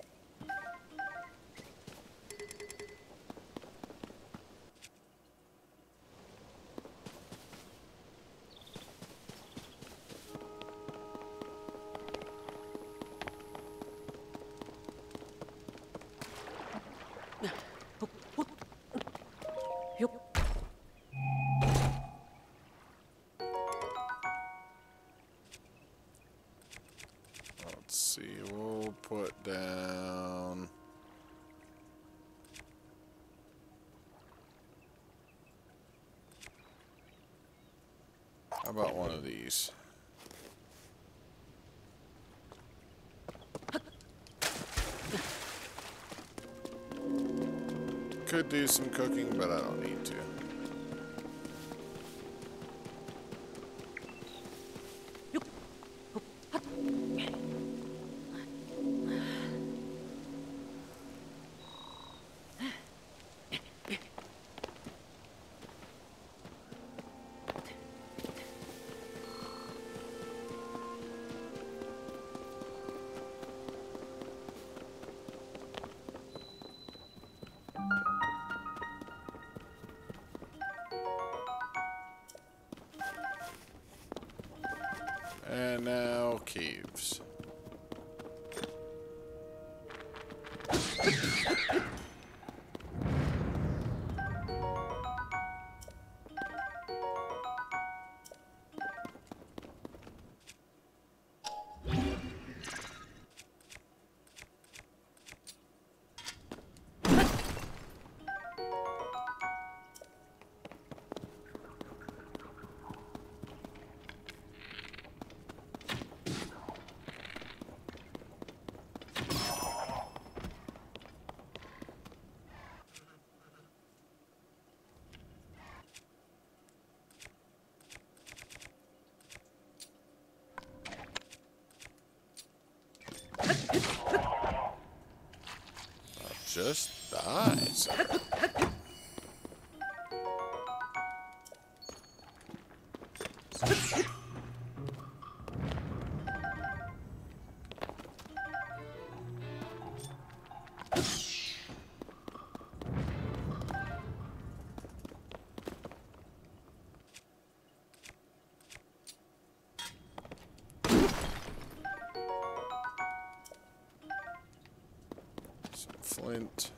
Let's see, we'll put down... How about one of these? Could do some cooking, but I don't need to. And now caves. just dies. Flint.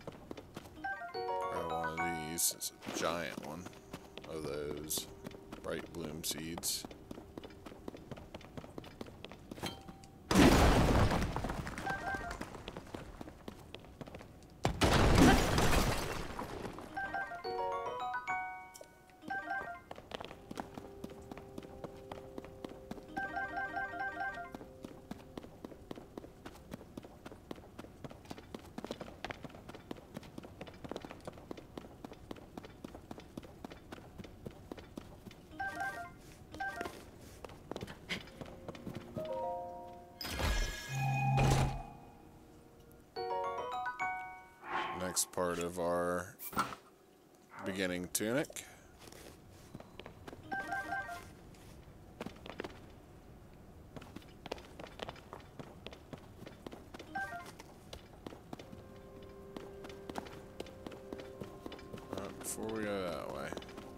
Grab one of these. It's a giant one of those bright bloom seeds. Next part of our beginning tunic. Right, before we go that way.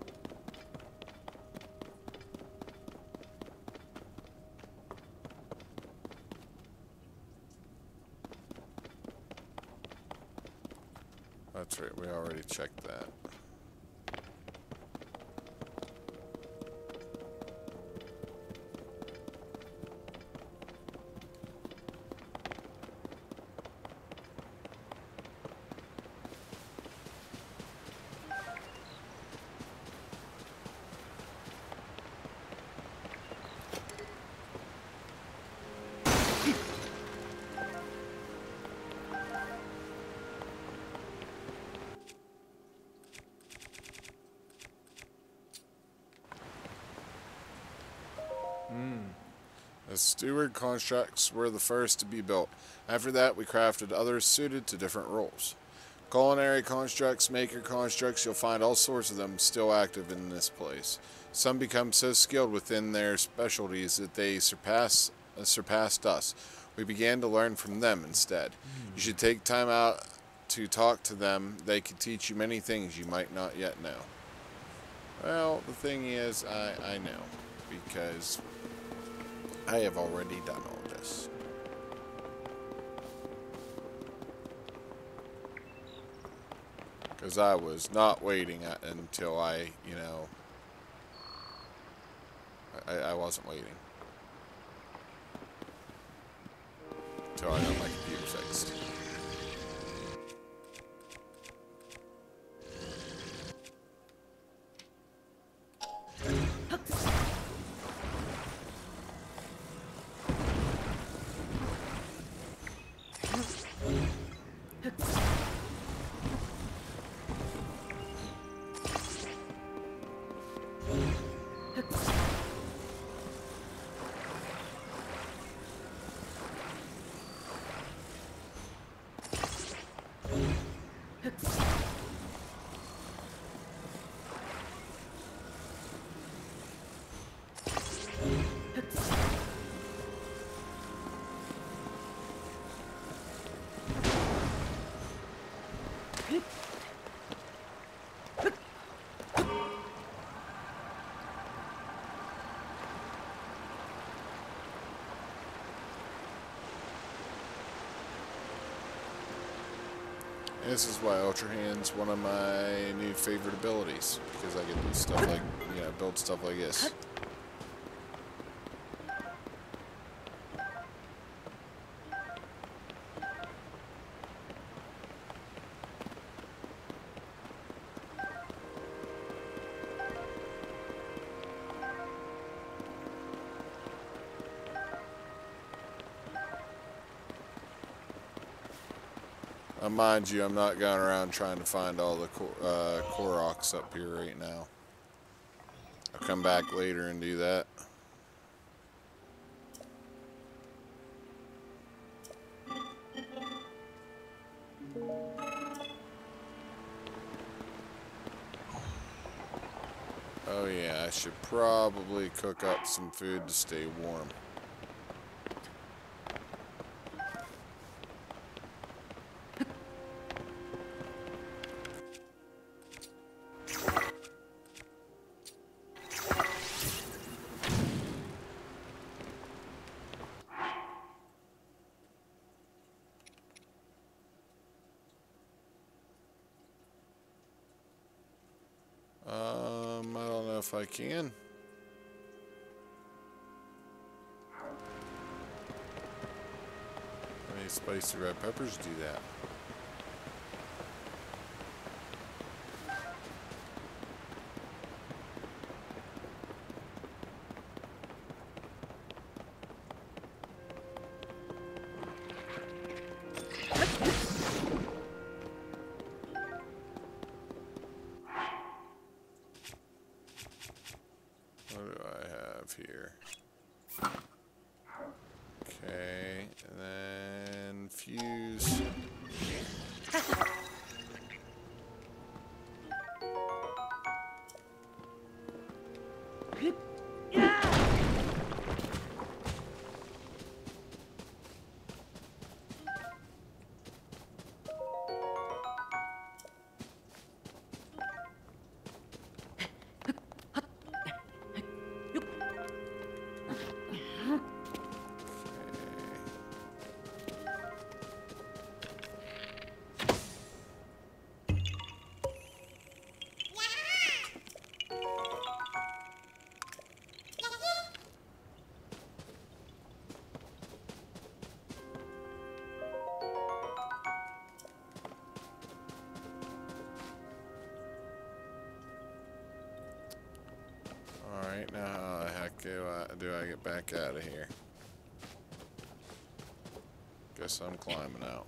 That's right, we already checked that. The steward constructs were the first to be built. After that, we crafted others suited to different roles. Culinary constructs, maker constructs, you'll find all sorts of them still active in this place. Some become so skilled within their specialties that they surpass, uh, surpassed us. We began to learn from them instead. Mm. You should take time out to talk to them. They could teach you many things you might not yet know. Well, the thing is, I, I know, because I have already done all this. Because I was not waiting until I, you know, I, I wasn't waiting. Until I got my computer fixed. This is why Ultra Hand's one of my new favorite abilities, because I can do stuff like, you know, build stuff like this. Uh, mind you, I'm not going around trying to find all the uh, Koroks up here right now. I'll come back later and do that. Oh yeah, I should probably cook up some food to stay warm. Um, I don't know if I can. How many spicy red peppers do that? What do I have here? Okay, and then fuse. Alright, now how the heck do I, do I get back out of here? Guess I'm climbing out.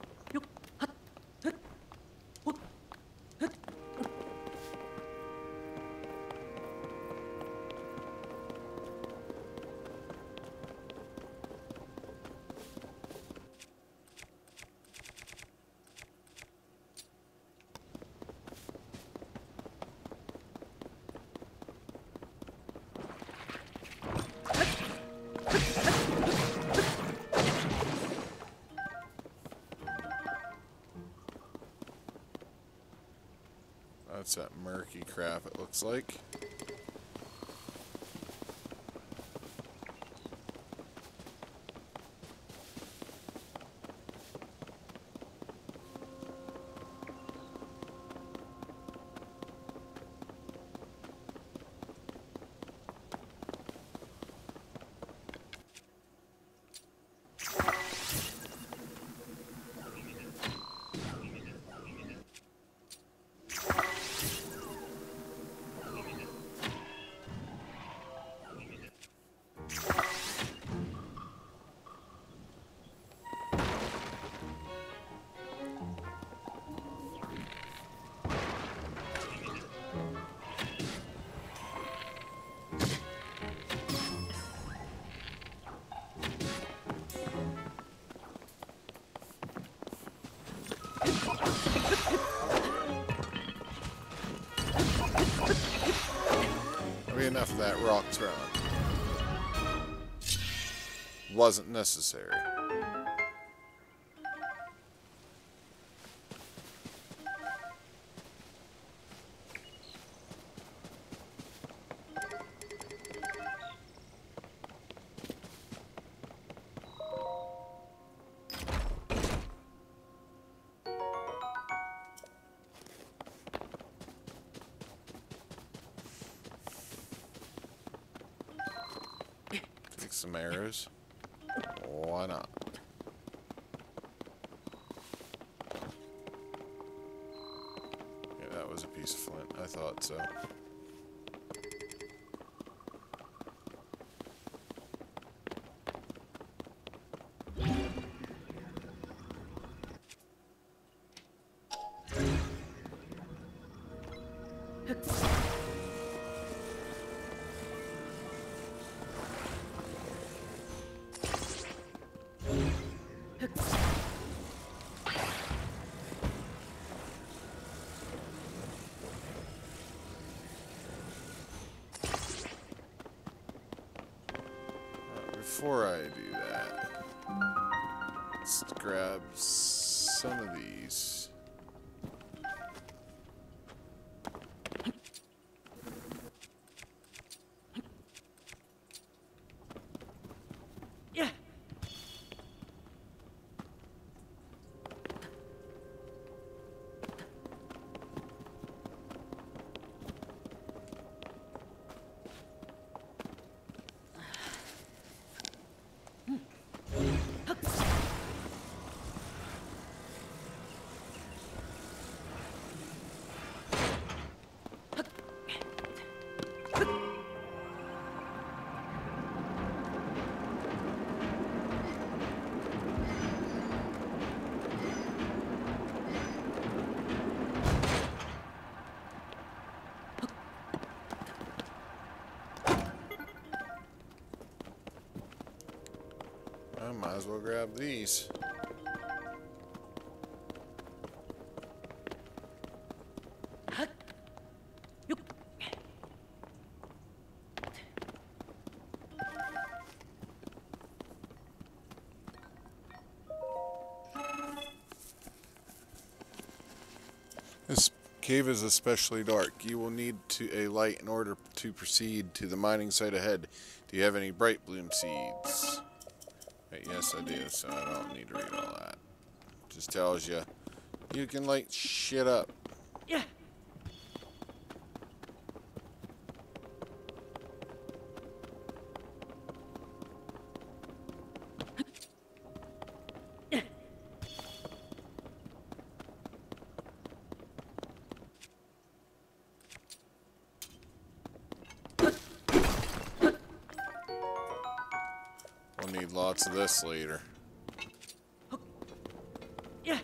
That's that murky crap it looks like. Enough of that rock throwing. Wasn't necessary. Some arrows. Why not? Yeah, that was a piece of flint. I thought so. before I do that, let's grab some of these. Yeah. I might as well grab these. This cave is especially dark. You will need to a light in order to proceed to the mining site ahead. Do you have any bright bloom seeds? Wait, yes, I do, so I don't need to read all that. Just tells you you can light shit up. Yeah. We'll need lots of this later. Yeah.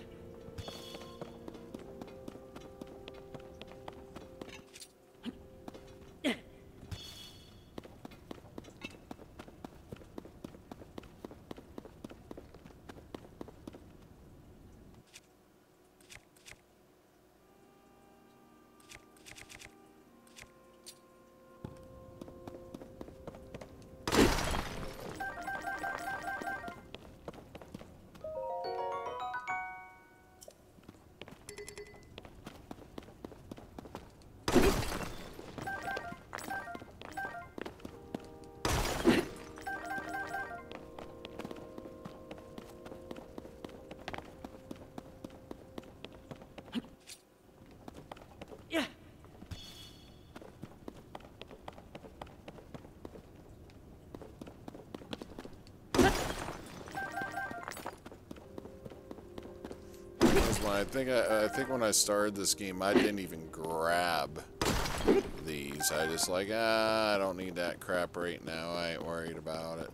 Yeah. Because when I think I, I think when I started this game, I didn't even grab these. I just like, ah, I don't need that crap right now. I ain't worried about it.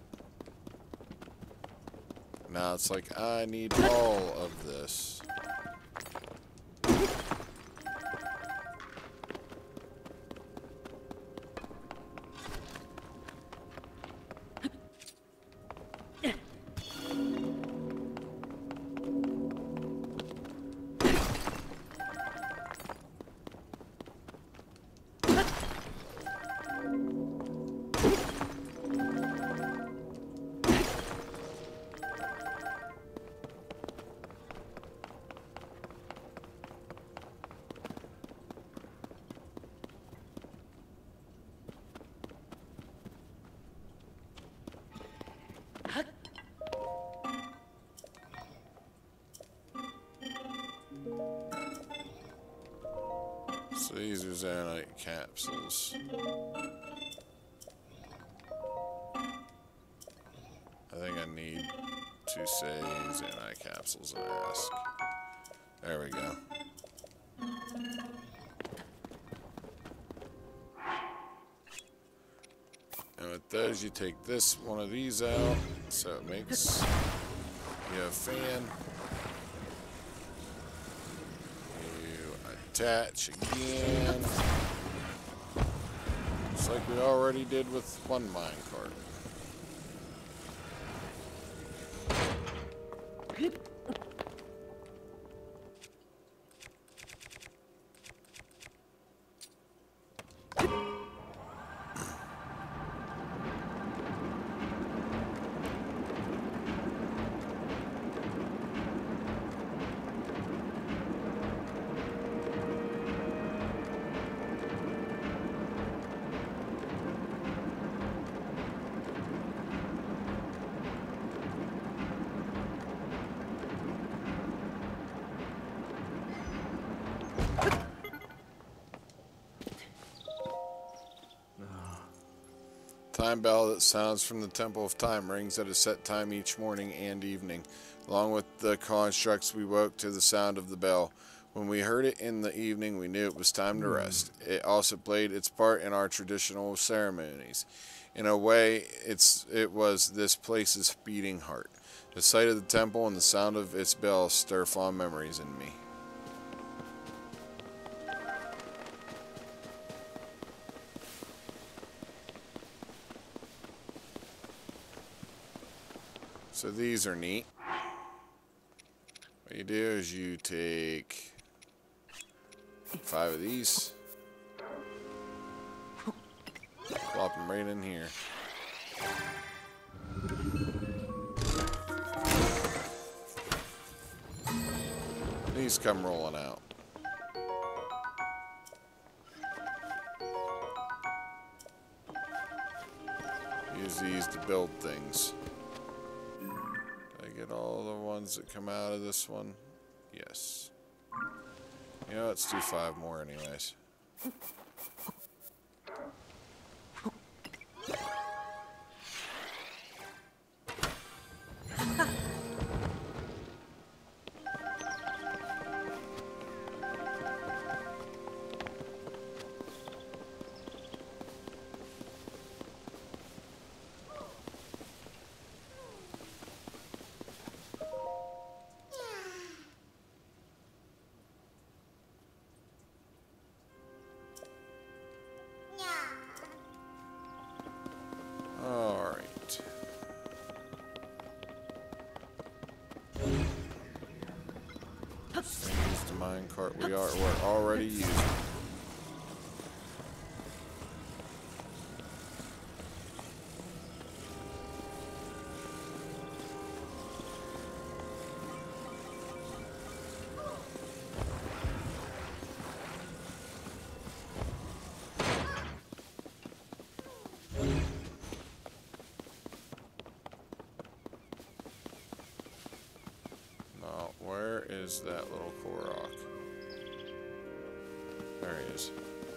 Now it's like, I need all of this. So these are Xanite capsules. I think I need to say Xanite capsules and ask. There we go. And with those, you take this one of these out, so it makes you a fan. Attach again. Just like we already did with one minecart. time bell that sounds from the Temple of Time rings at a set time each morning and evening. Along with the constructs, we woke to the sound of the bell. When we heard it in the evening, we knew it was time to rest. It also played its part in our traditional ceremonies. In a way, it's it was this place's beating heart. The sight of the temple and the sound of its bell stir fond memories in me. So these are neat. What you do is you take five of these, plop them right in here. These come rolling out. Use these to build things. Did I get all the ones that come out of this one? Yes. You know, let's do five more anyways. Alright. Use the minecart we are we're already using. Where is that little Korok? There he is.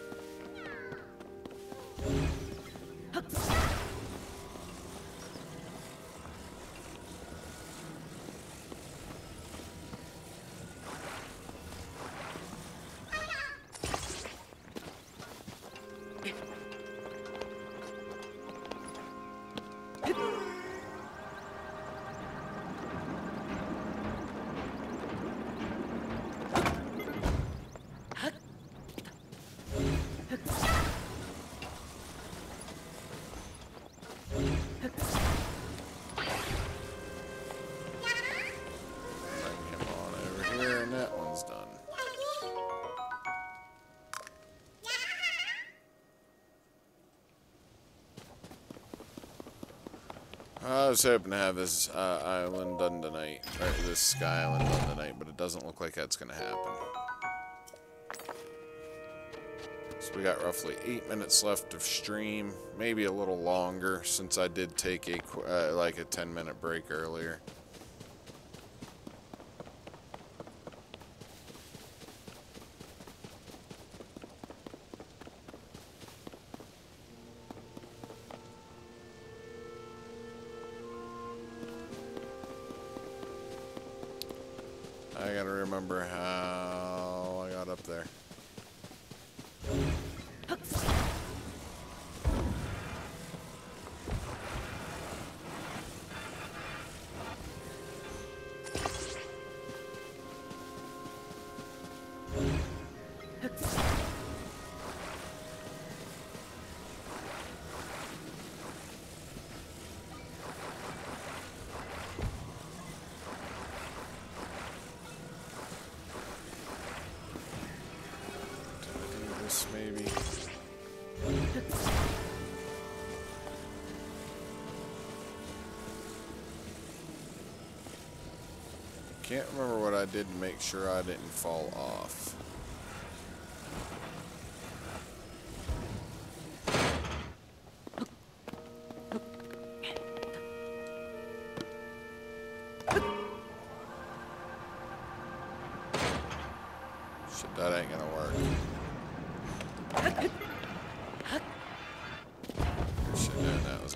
I was hoping to have this uh, island done tonight, or this sky island done tonight, but it doesn't look like that's going to happen. So we got roughly eight minutes left of stream, maybe a little longer since I did take a uh, like a ten minute break earlier. I gotta remember how I got up there. Maybe. Can't remember what I did to make sure I didn't fall off. Shit, that ain't gonna work. Shit, man, that was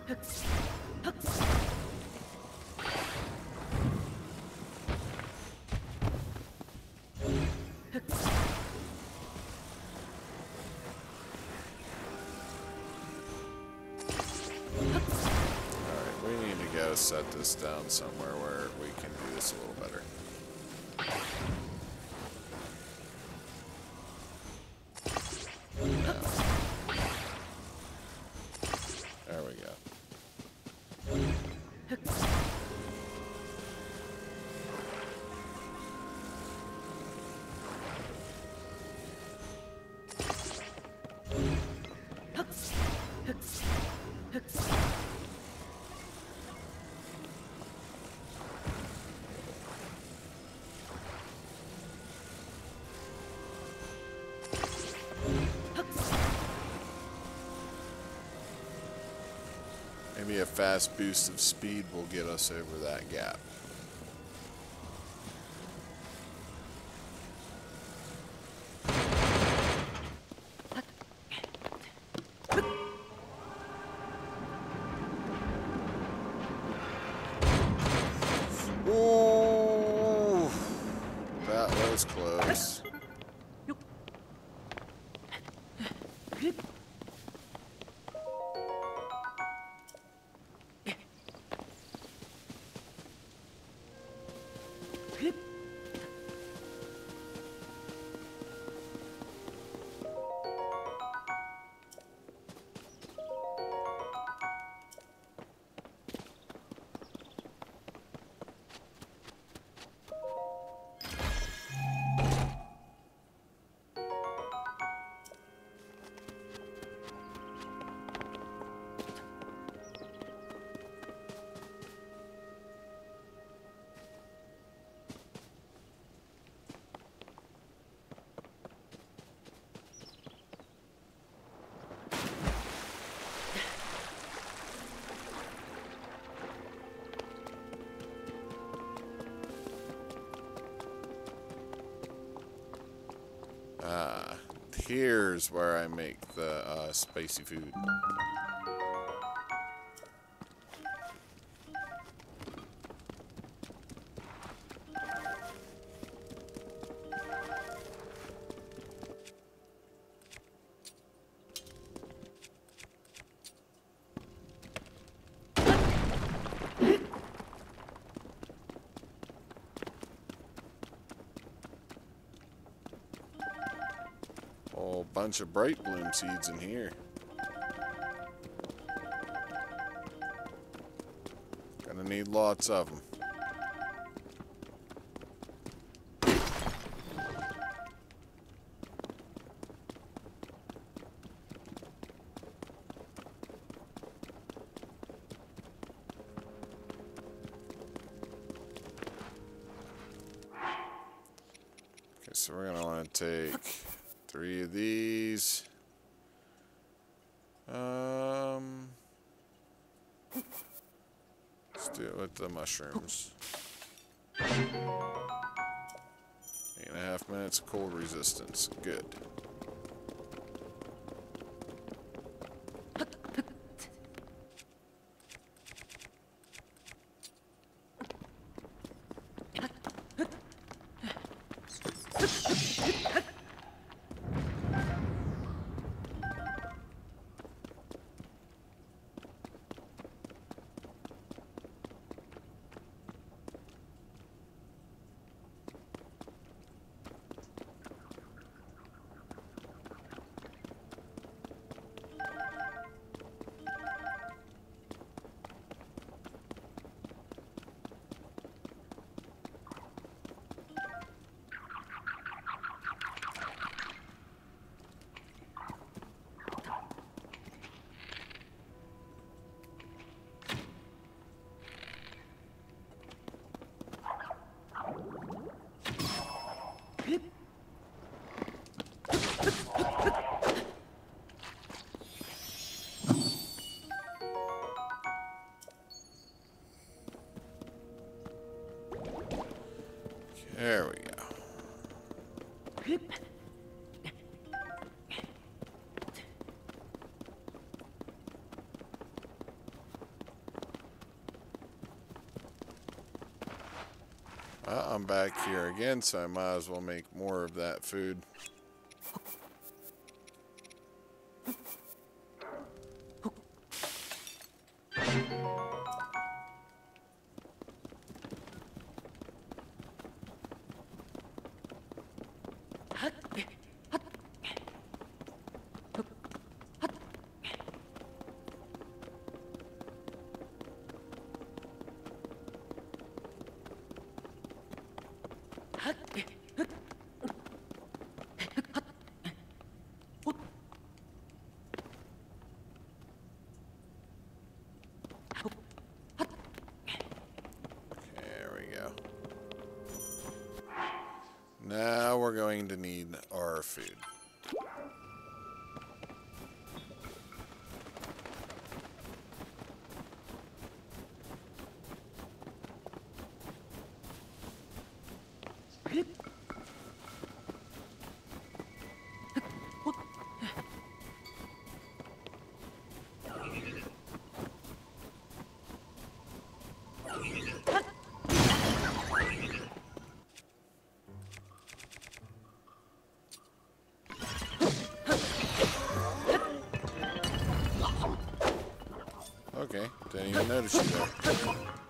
Alright, we need to go set this down somewhere where we can do this a little better. No. There we go. Maybe a fast boost of speed will get us over that gap. Ooh, that was close. Ah, here's where I make the uh, spicy food. Whole bunch of bright bloom seeds in here. Gonna need lots of them. Okay, so we're gonna want to take three of these. Um, let's do it with the mushrooms. Eight and a half minutes of cold resistance. Good. There we go. come back here again, so I might as well make more of that food. Now we're going to need our food. Okay, didn't even notice you there.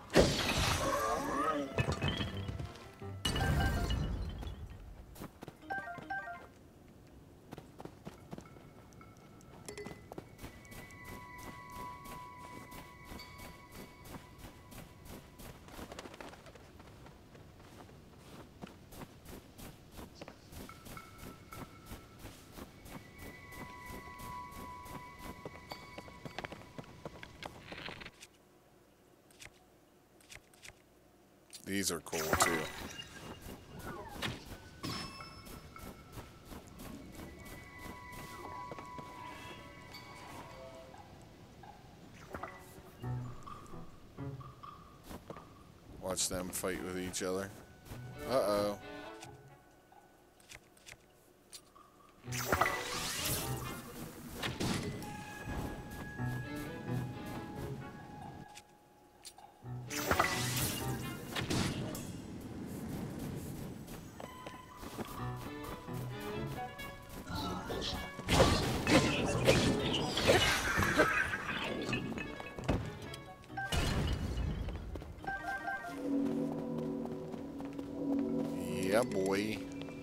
These are cool too. Watch them fight with each other. Uh-oh. Yeah, boy.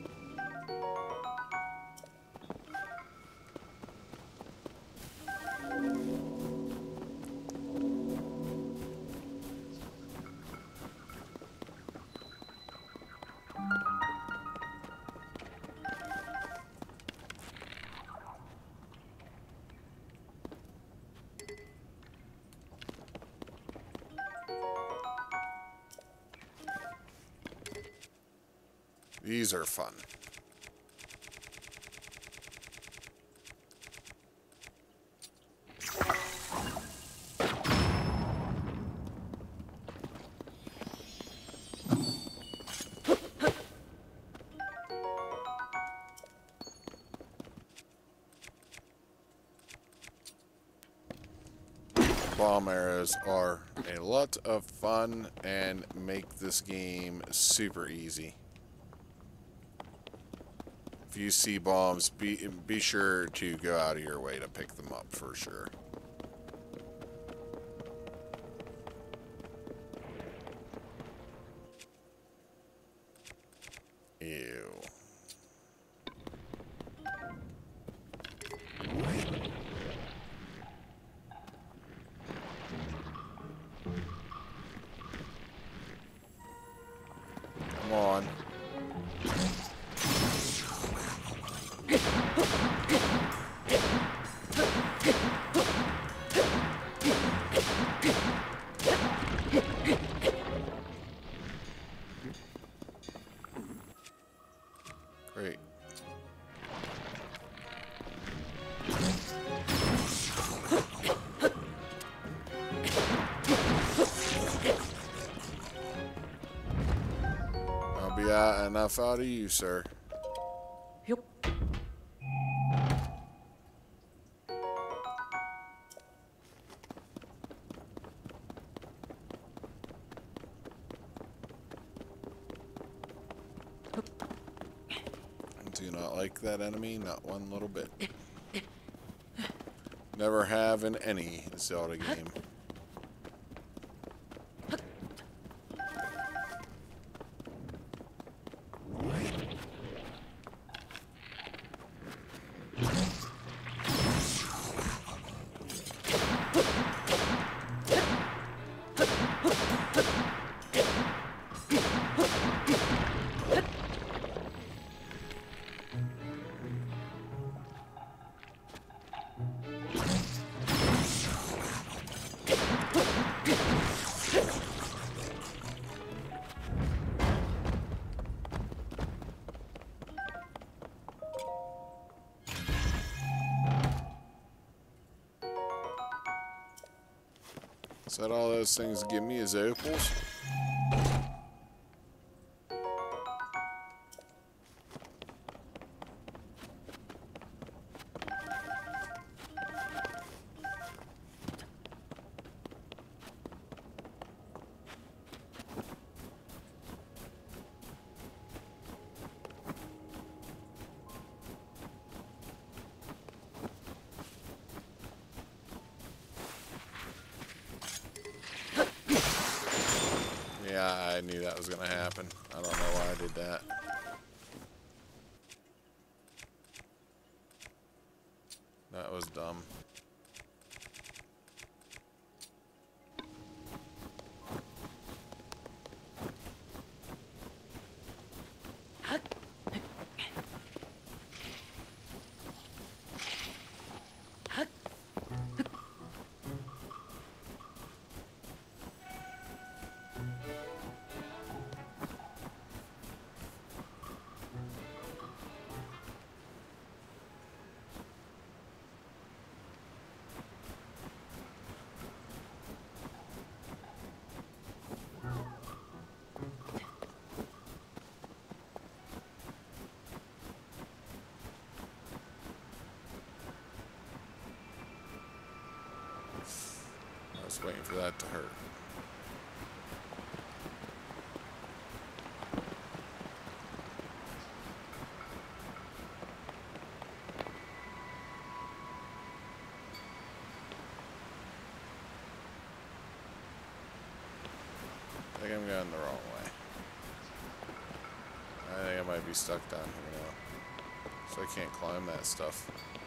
These are fun. Bomb arrows are a lot of fun and make this game super easy. If you see bombs, be be sure to go out of your way to pick them up for sure. Ew. Come on. Great. I'll be out enough out of you, sir. Yep. Do not like that enemy, not one little bit. Never have in any Zelda game. Is that all those things give me is opals? Yeah, I knew that was going to happen. I don't know why I did that. That was dumb. I was waiting for that to hurt. I think I'm going the wrong way. I think I might be stuck down here now. So I can't climb that stuff.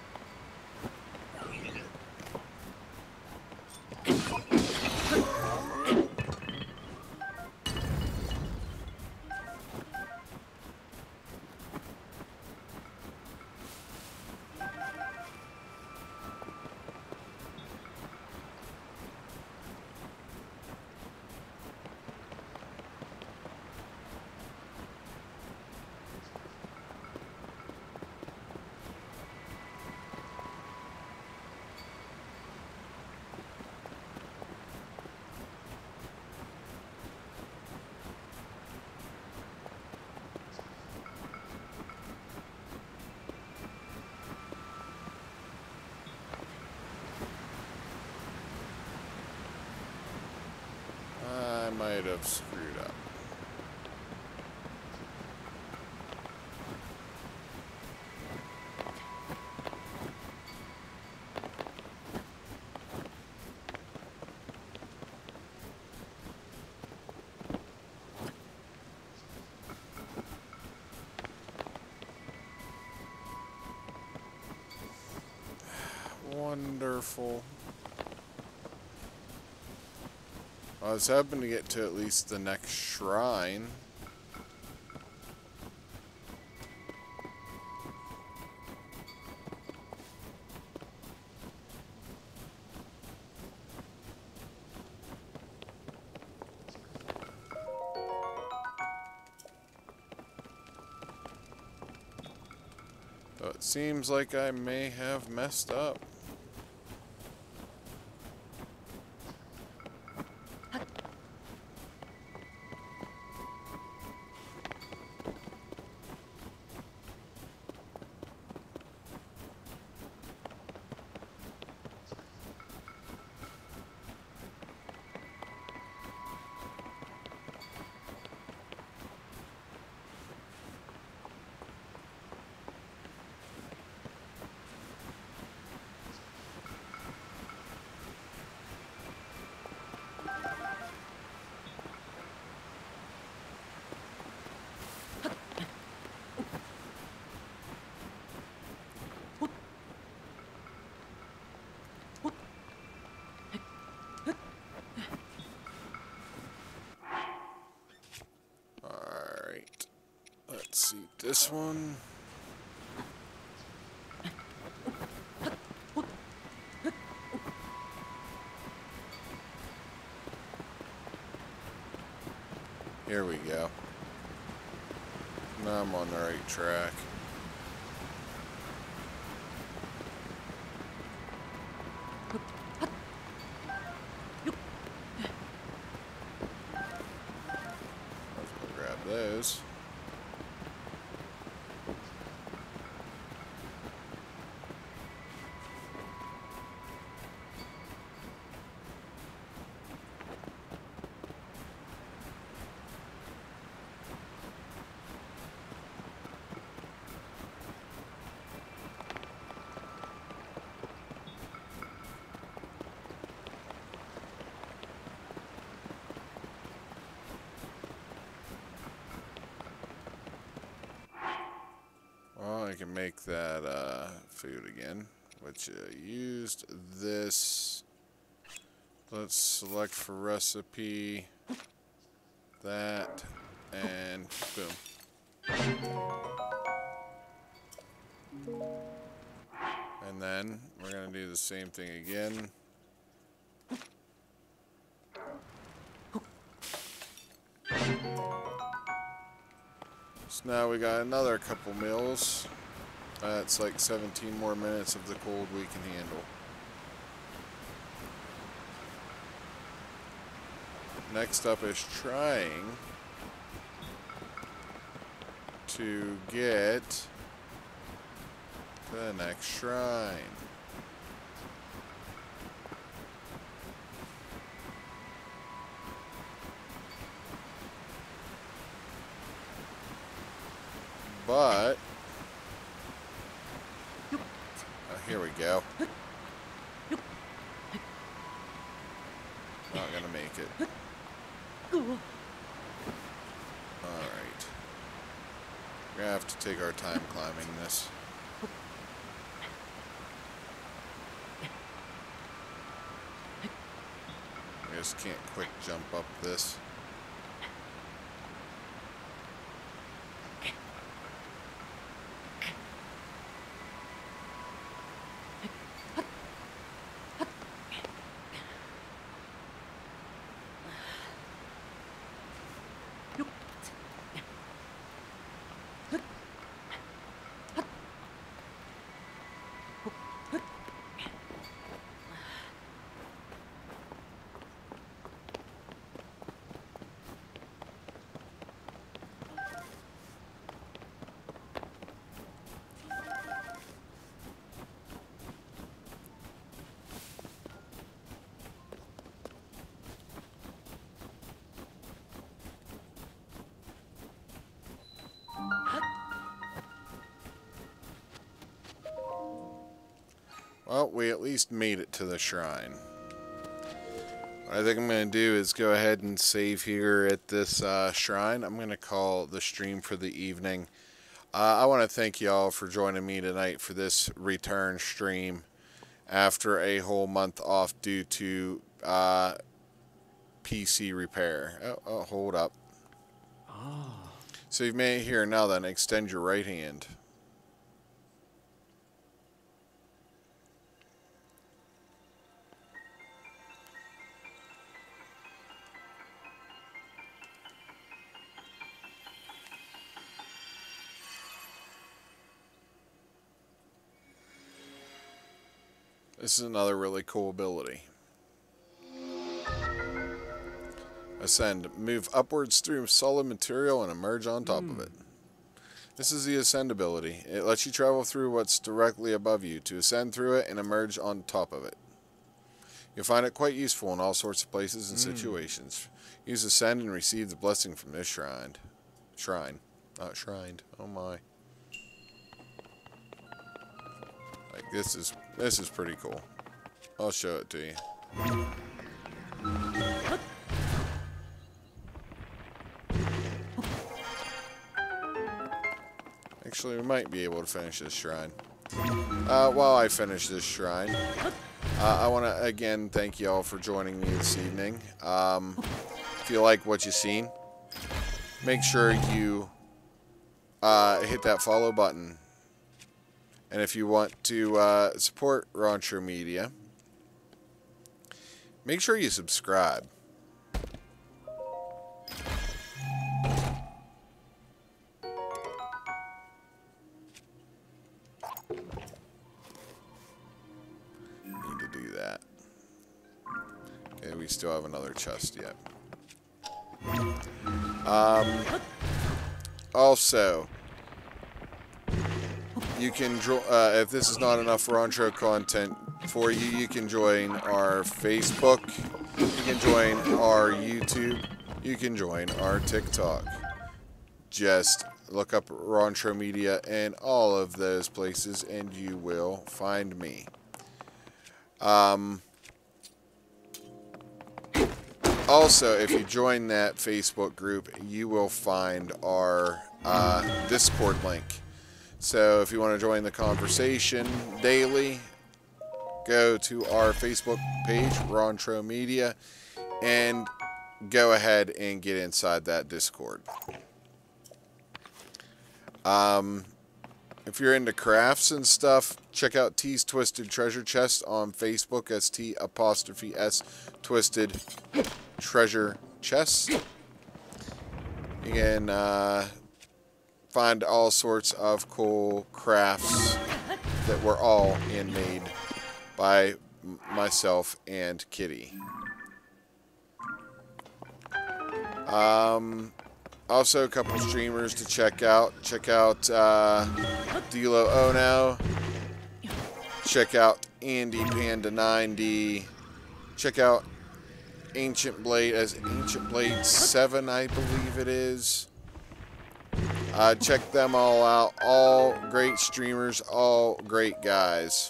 I might have screwed up. Wonderful. I was hoping to get to at least the next shrine. Though it seems like I may have messed up. Let's see this one. Here we go. Now I'm on the right track. Let's go grab those. Well, I can make that uh, food again, which I uh, used this. Let's select for recipe, that, and boom. And then we're going to do the same thing again. So now we got another couple meals. That's like seventeen more minutes of the cold we can handle. Next up is trying to get to the next shrine. But oh, here we go. Not gonna make it. Alright. We're gonna have to take our time climbing this. I just can't quick jump up this. Well, we at least made it to the shrine. What I think I'm going to do is go ahead and save here at this uh, shrine. I'm going to call the stream for the evening. Uh, I want to thank y'all for joining me tonight for this return stream after a whole month off due to uh, P C repair. Oh, oh, hold up. Ah. So you've made it here now, then extend your right hand. This is another really cool ability. Ascend. Move upwards through solid material and emerge on top mm. of it. This is the Ascend ability. It lets you travel through what's directly above you to ascend through it and emerge on top of it. You'll find it quite useful in all sorts of places and mm. situations. Use Ascend and receive the blessing from this shrine. Shrine. Not shrined. Oh my. Like this is this is pretty cool. I'll show it to you. Actually, we might be able to finish this shrine. Uh, while I finish this shrine, uh, I want to again thank y'all for joining me this evening. Um, if you like what you've seen, make sure you uh, hit that follow button. And if you want to uh, support Rancho Media, make sure you subscribe. Need to do that. Okay, we still have another chest yet. Um, also, you can, uh, if this is not enough Rancho content for you, you can join our Facebook, you can join our YouTube, you can join our TikTok. Just look up Rancho Media in all of those places and you will find me. Um, also, if you join that Facebook group, you will find our uh, Discord link. So if you want to join the conversation daily, go to our Facebook page, Rancho Media, and go ahead and get inside that Discord. Um, if you're into crafts and stuff, check out T's Twisted Treasure Chest on Facebook. That's T apostrophe S Twisted Treasure Chest. You can uh, find all sorts of cool crafts that were all handmade by myself and Kitty. Um, also, a couple streamers to check out. Check out uh, Dilo Ono. Check out Andy Panda ninety. Check out Ancient Blade as Ancient Blade seven, I believe it is. Uh, check them all out. All great streamers, all great guys.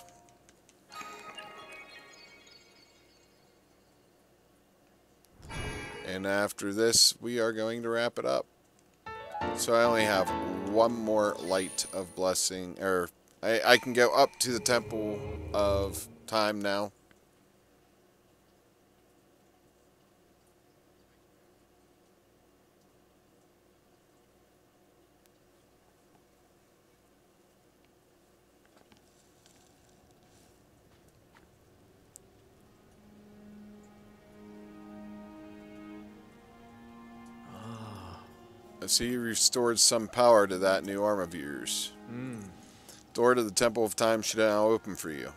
And after this, we are going to wrap it up. So I only have one more light of blessing, or I, I can go up to the Temple of Time now. I see you restored some power to that new arm of yours. Mm. Door to the Temple of Time should now open for you.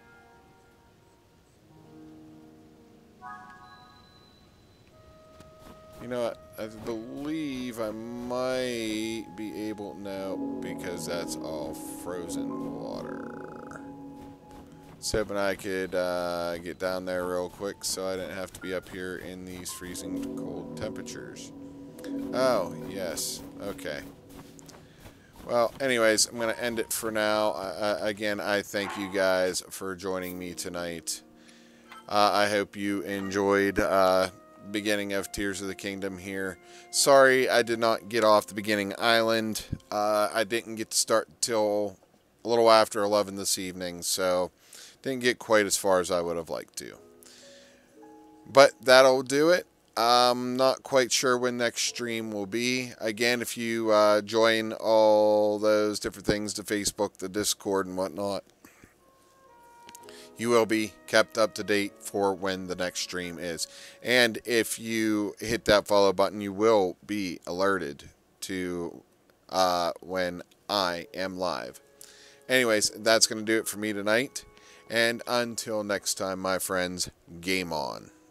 You know what? I believe I might be able... No, because that's all frozen water. So hoping I could uh, get down there real quick so I didn't have to be up here in these freezing cold temperatures. Oh, yes. Okay. Well, anyways, I'm going to end it for now. Uh, again, I thank you guys for joining me tonight. Uh, I hope you enjoyed uh, beginning of Tears of the Kingdom here. Sorry I did not get off the beginning island. Uh, I didn't get to start till a little after eleven this evening, so didn't get quite as far as I would have liked to. But that'll do it. I'm not quite sure when next stream will be. Again, if you uh, join all those different things, the Facebook, the Discord, and whatnot, you will be kept up to date for when the next stream is. And if you hit that follow button, you will be alerted to uh, when I am live. Anyways, that's going to do it for me tonight. And until next time, my friends, game on.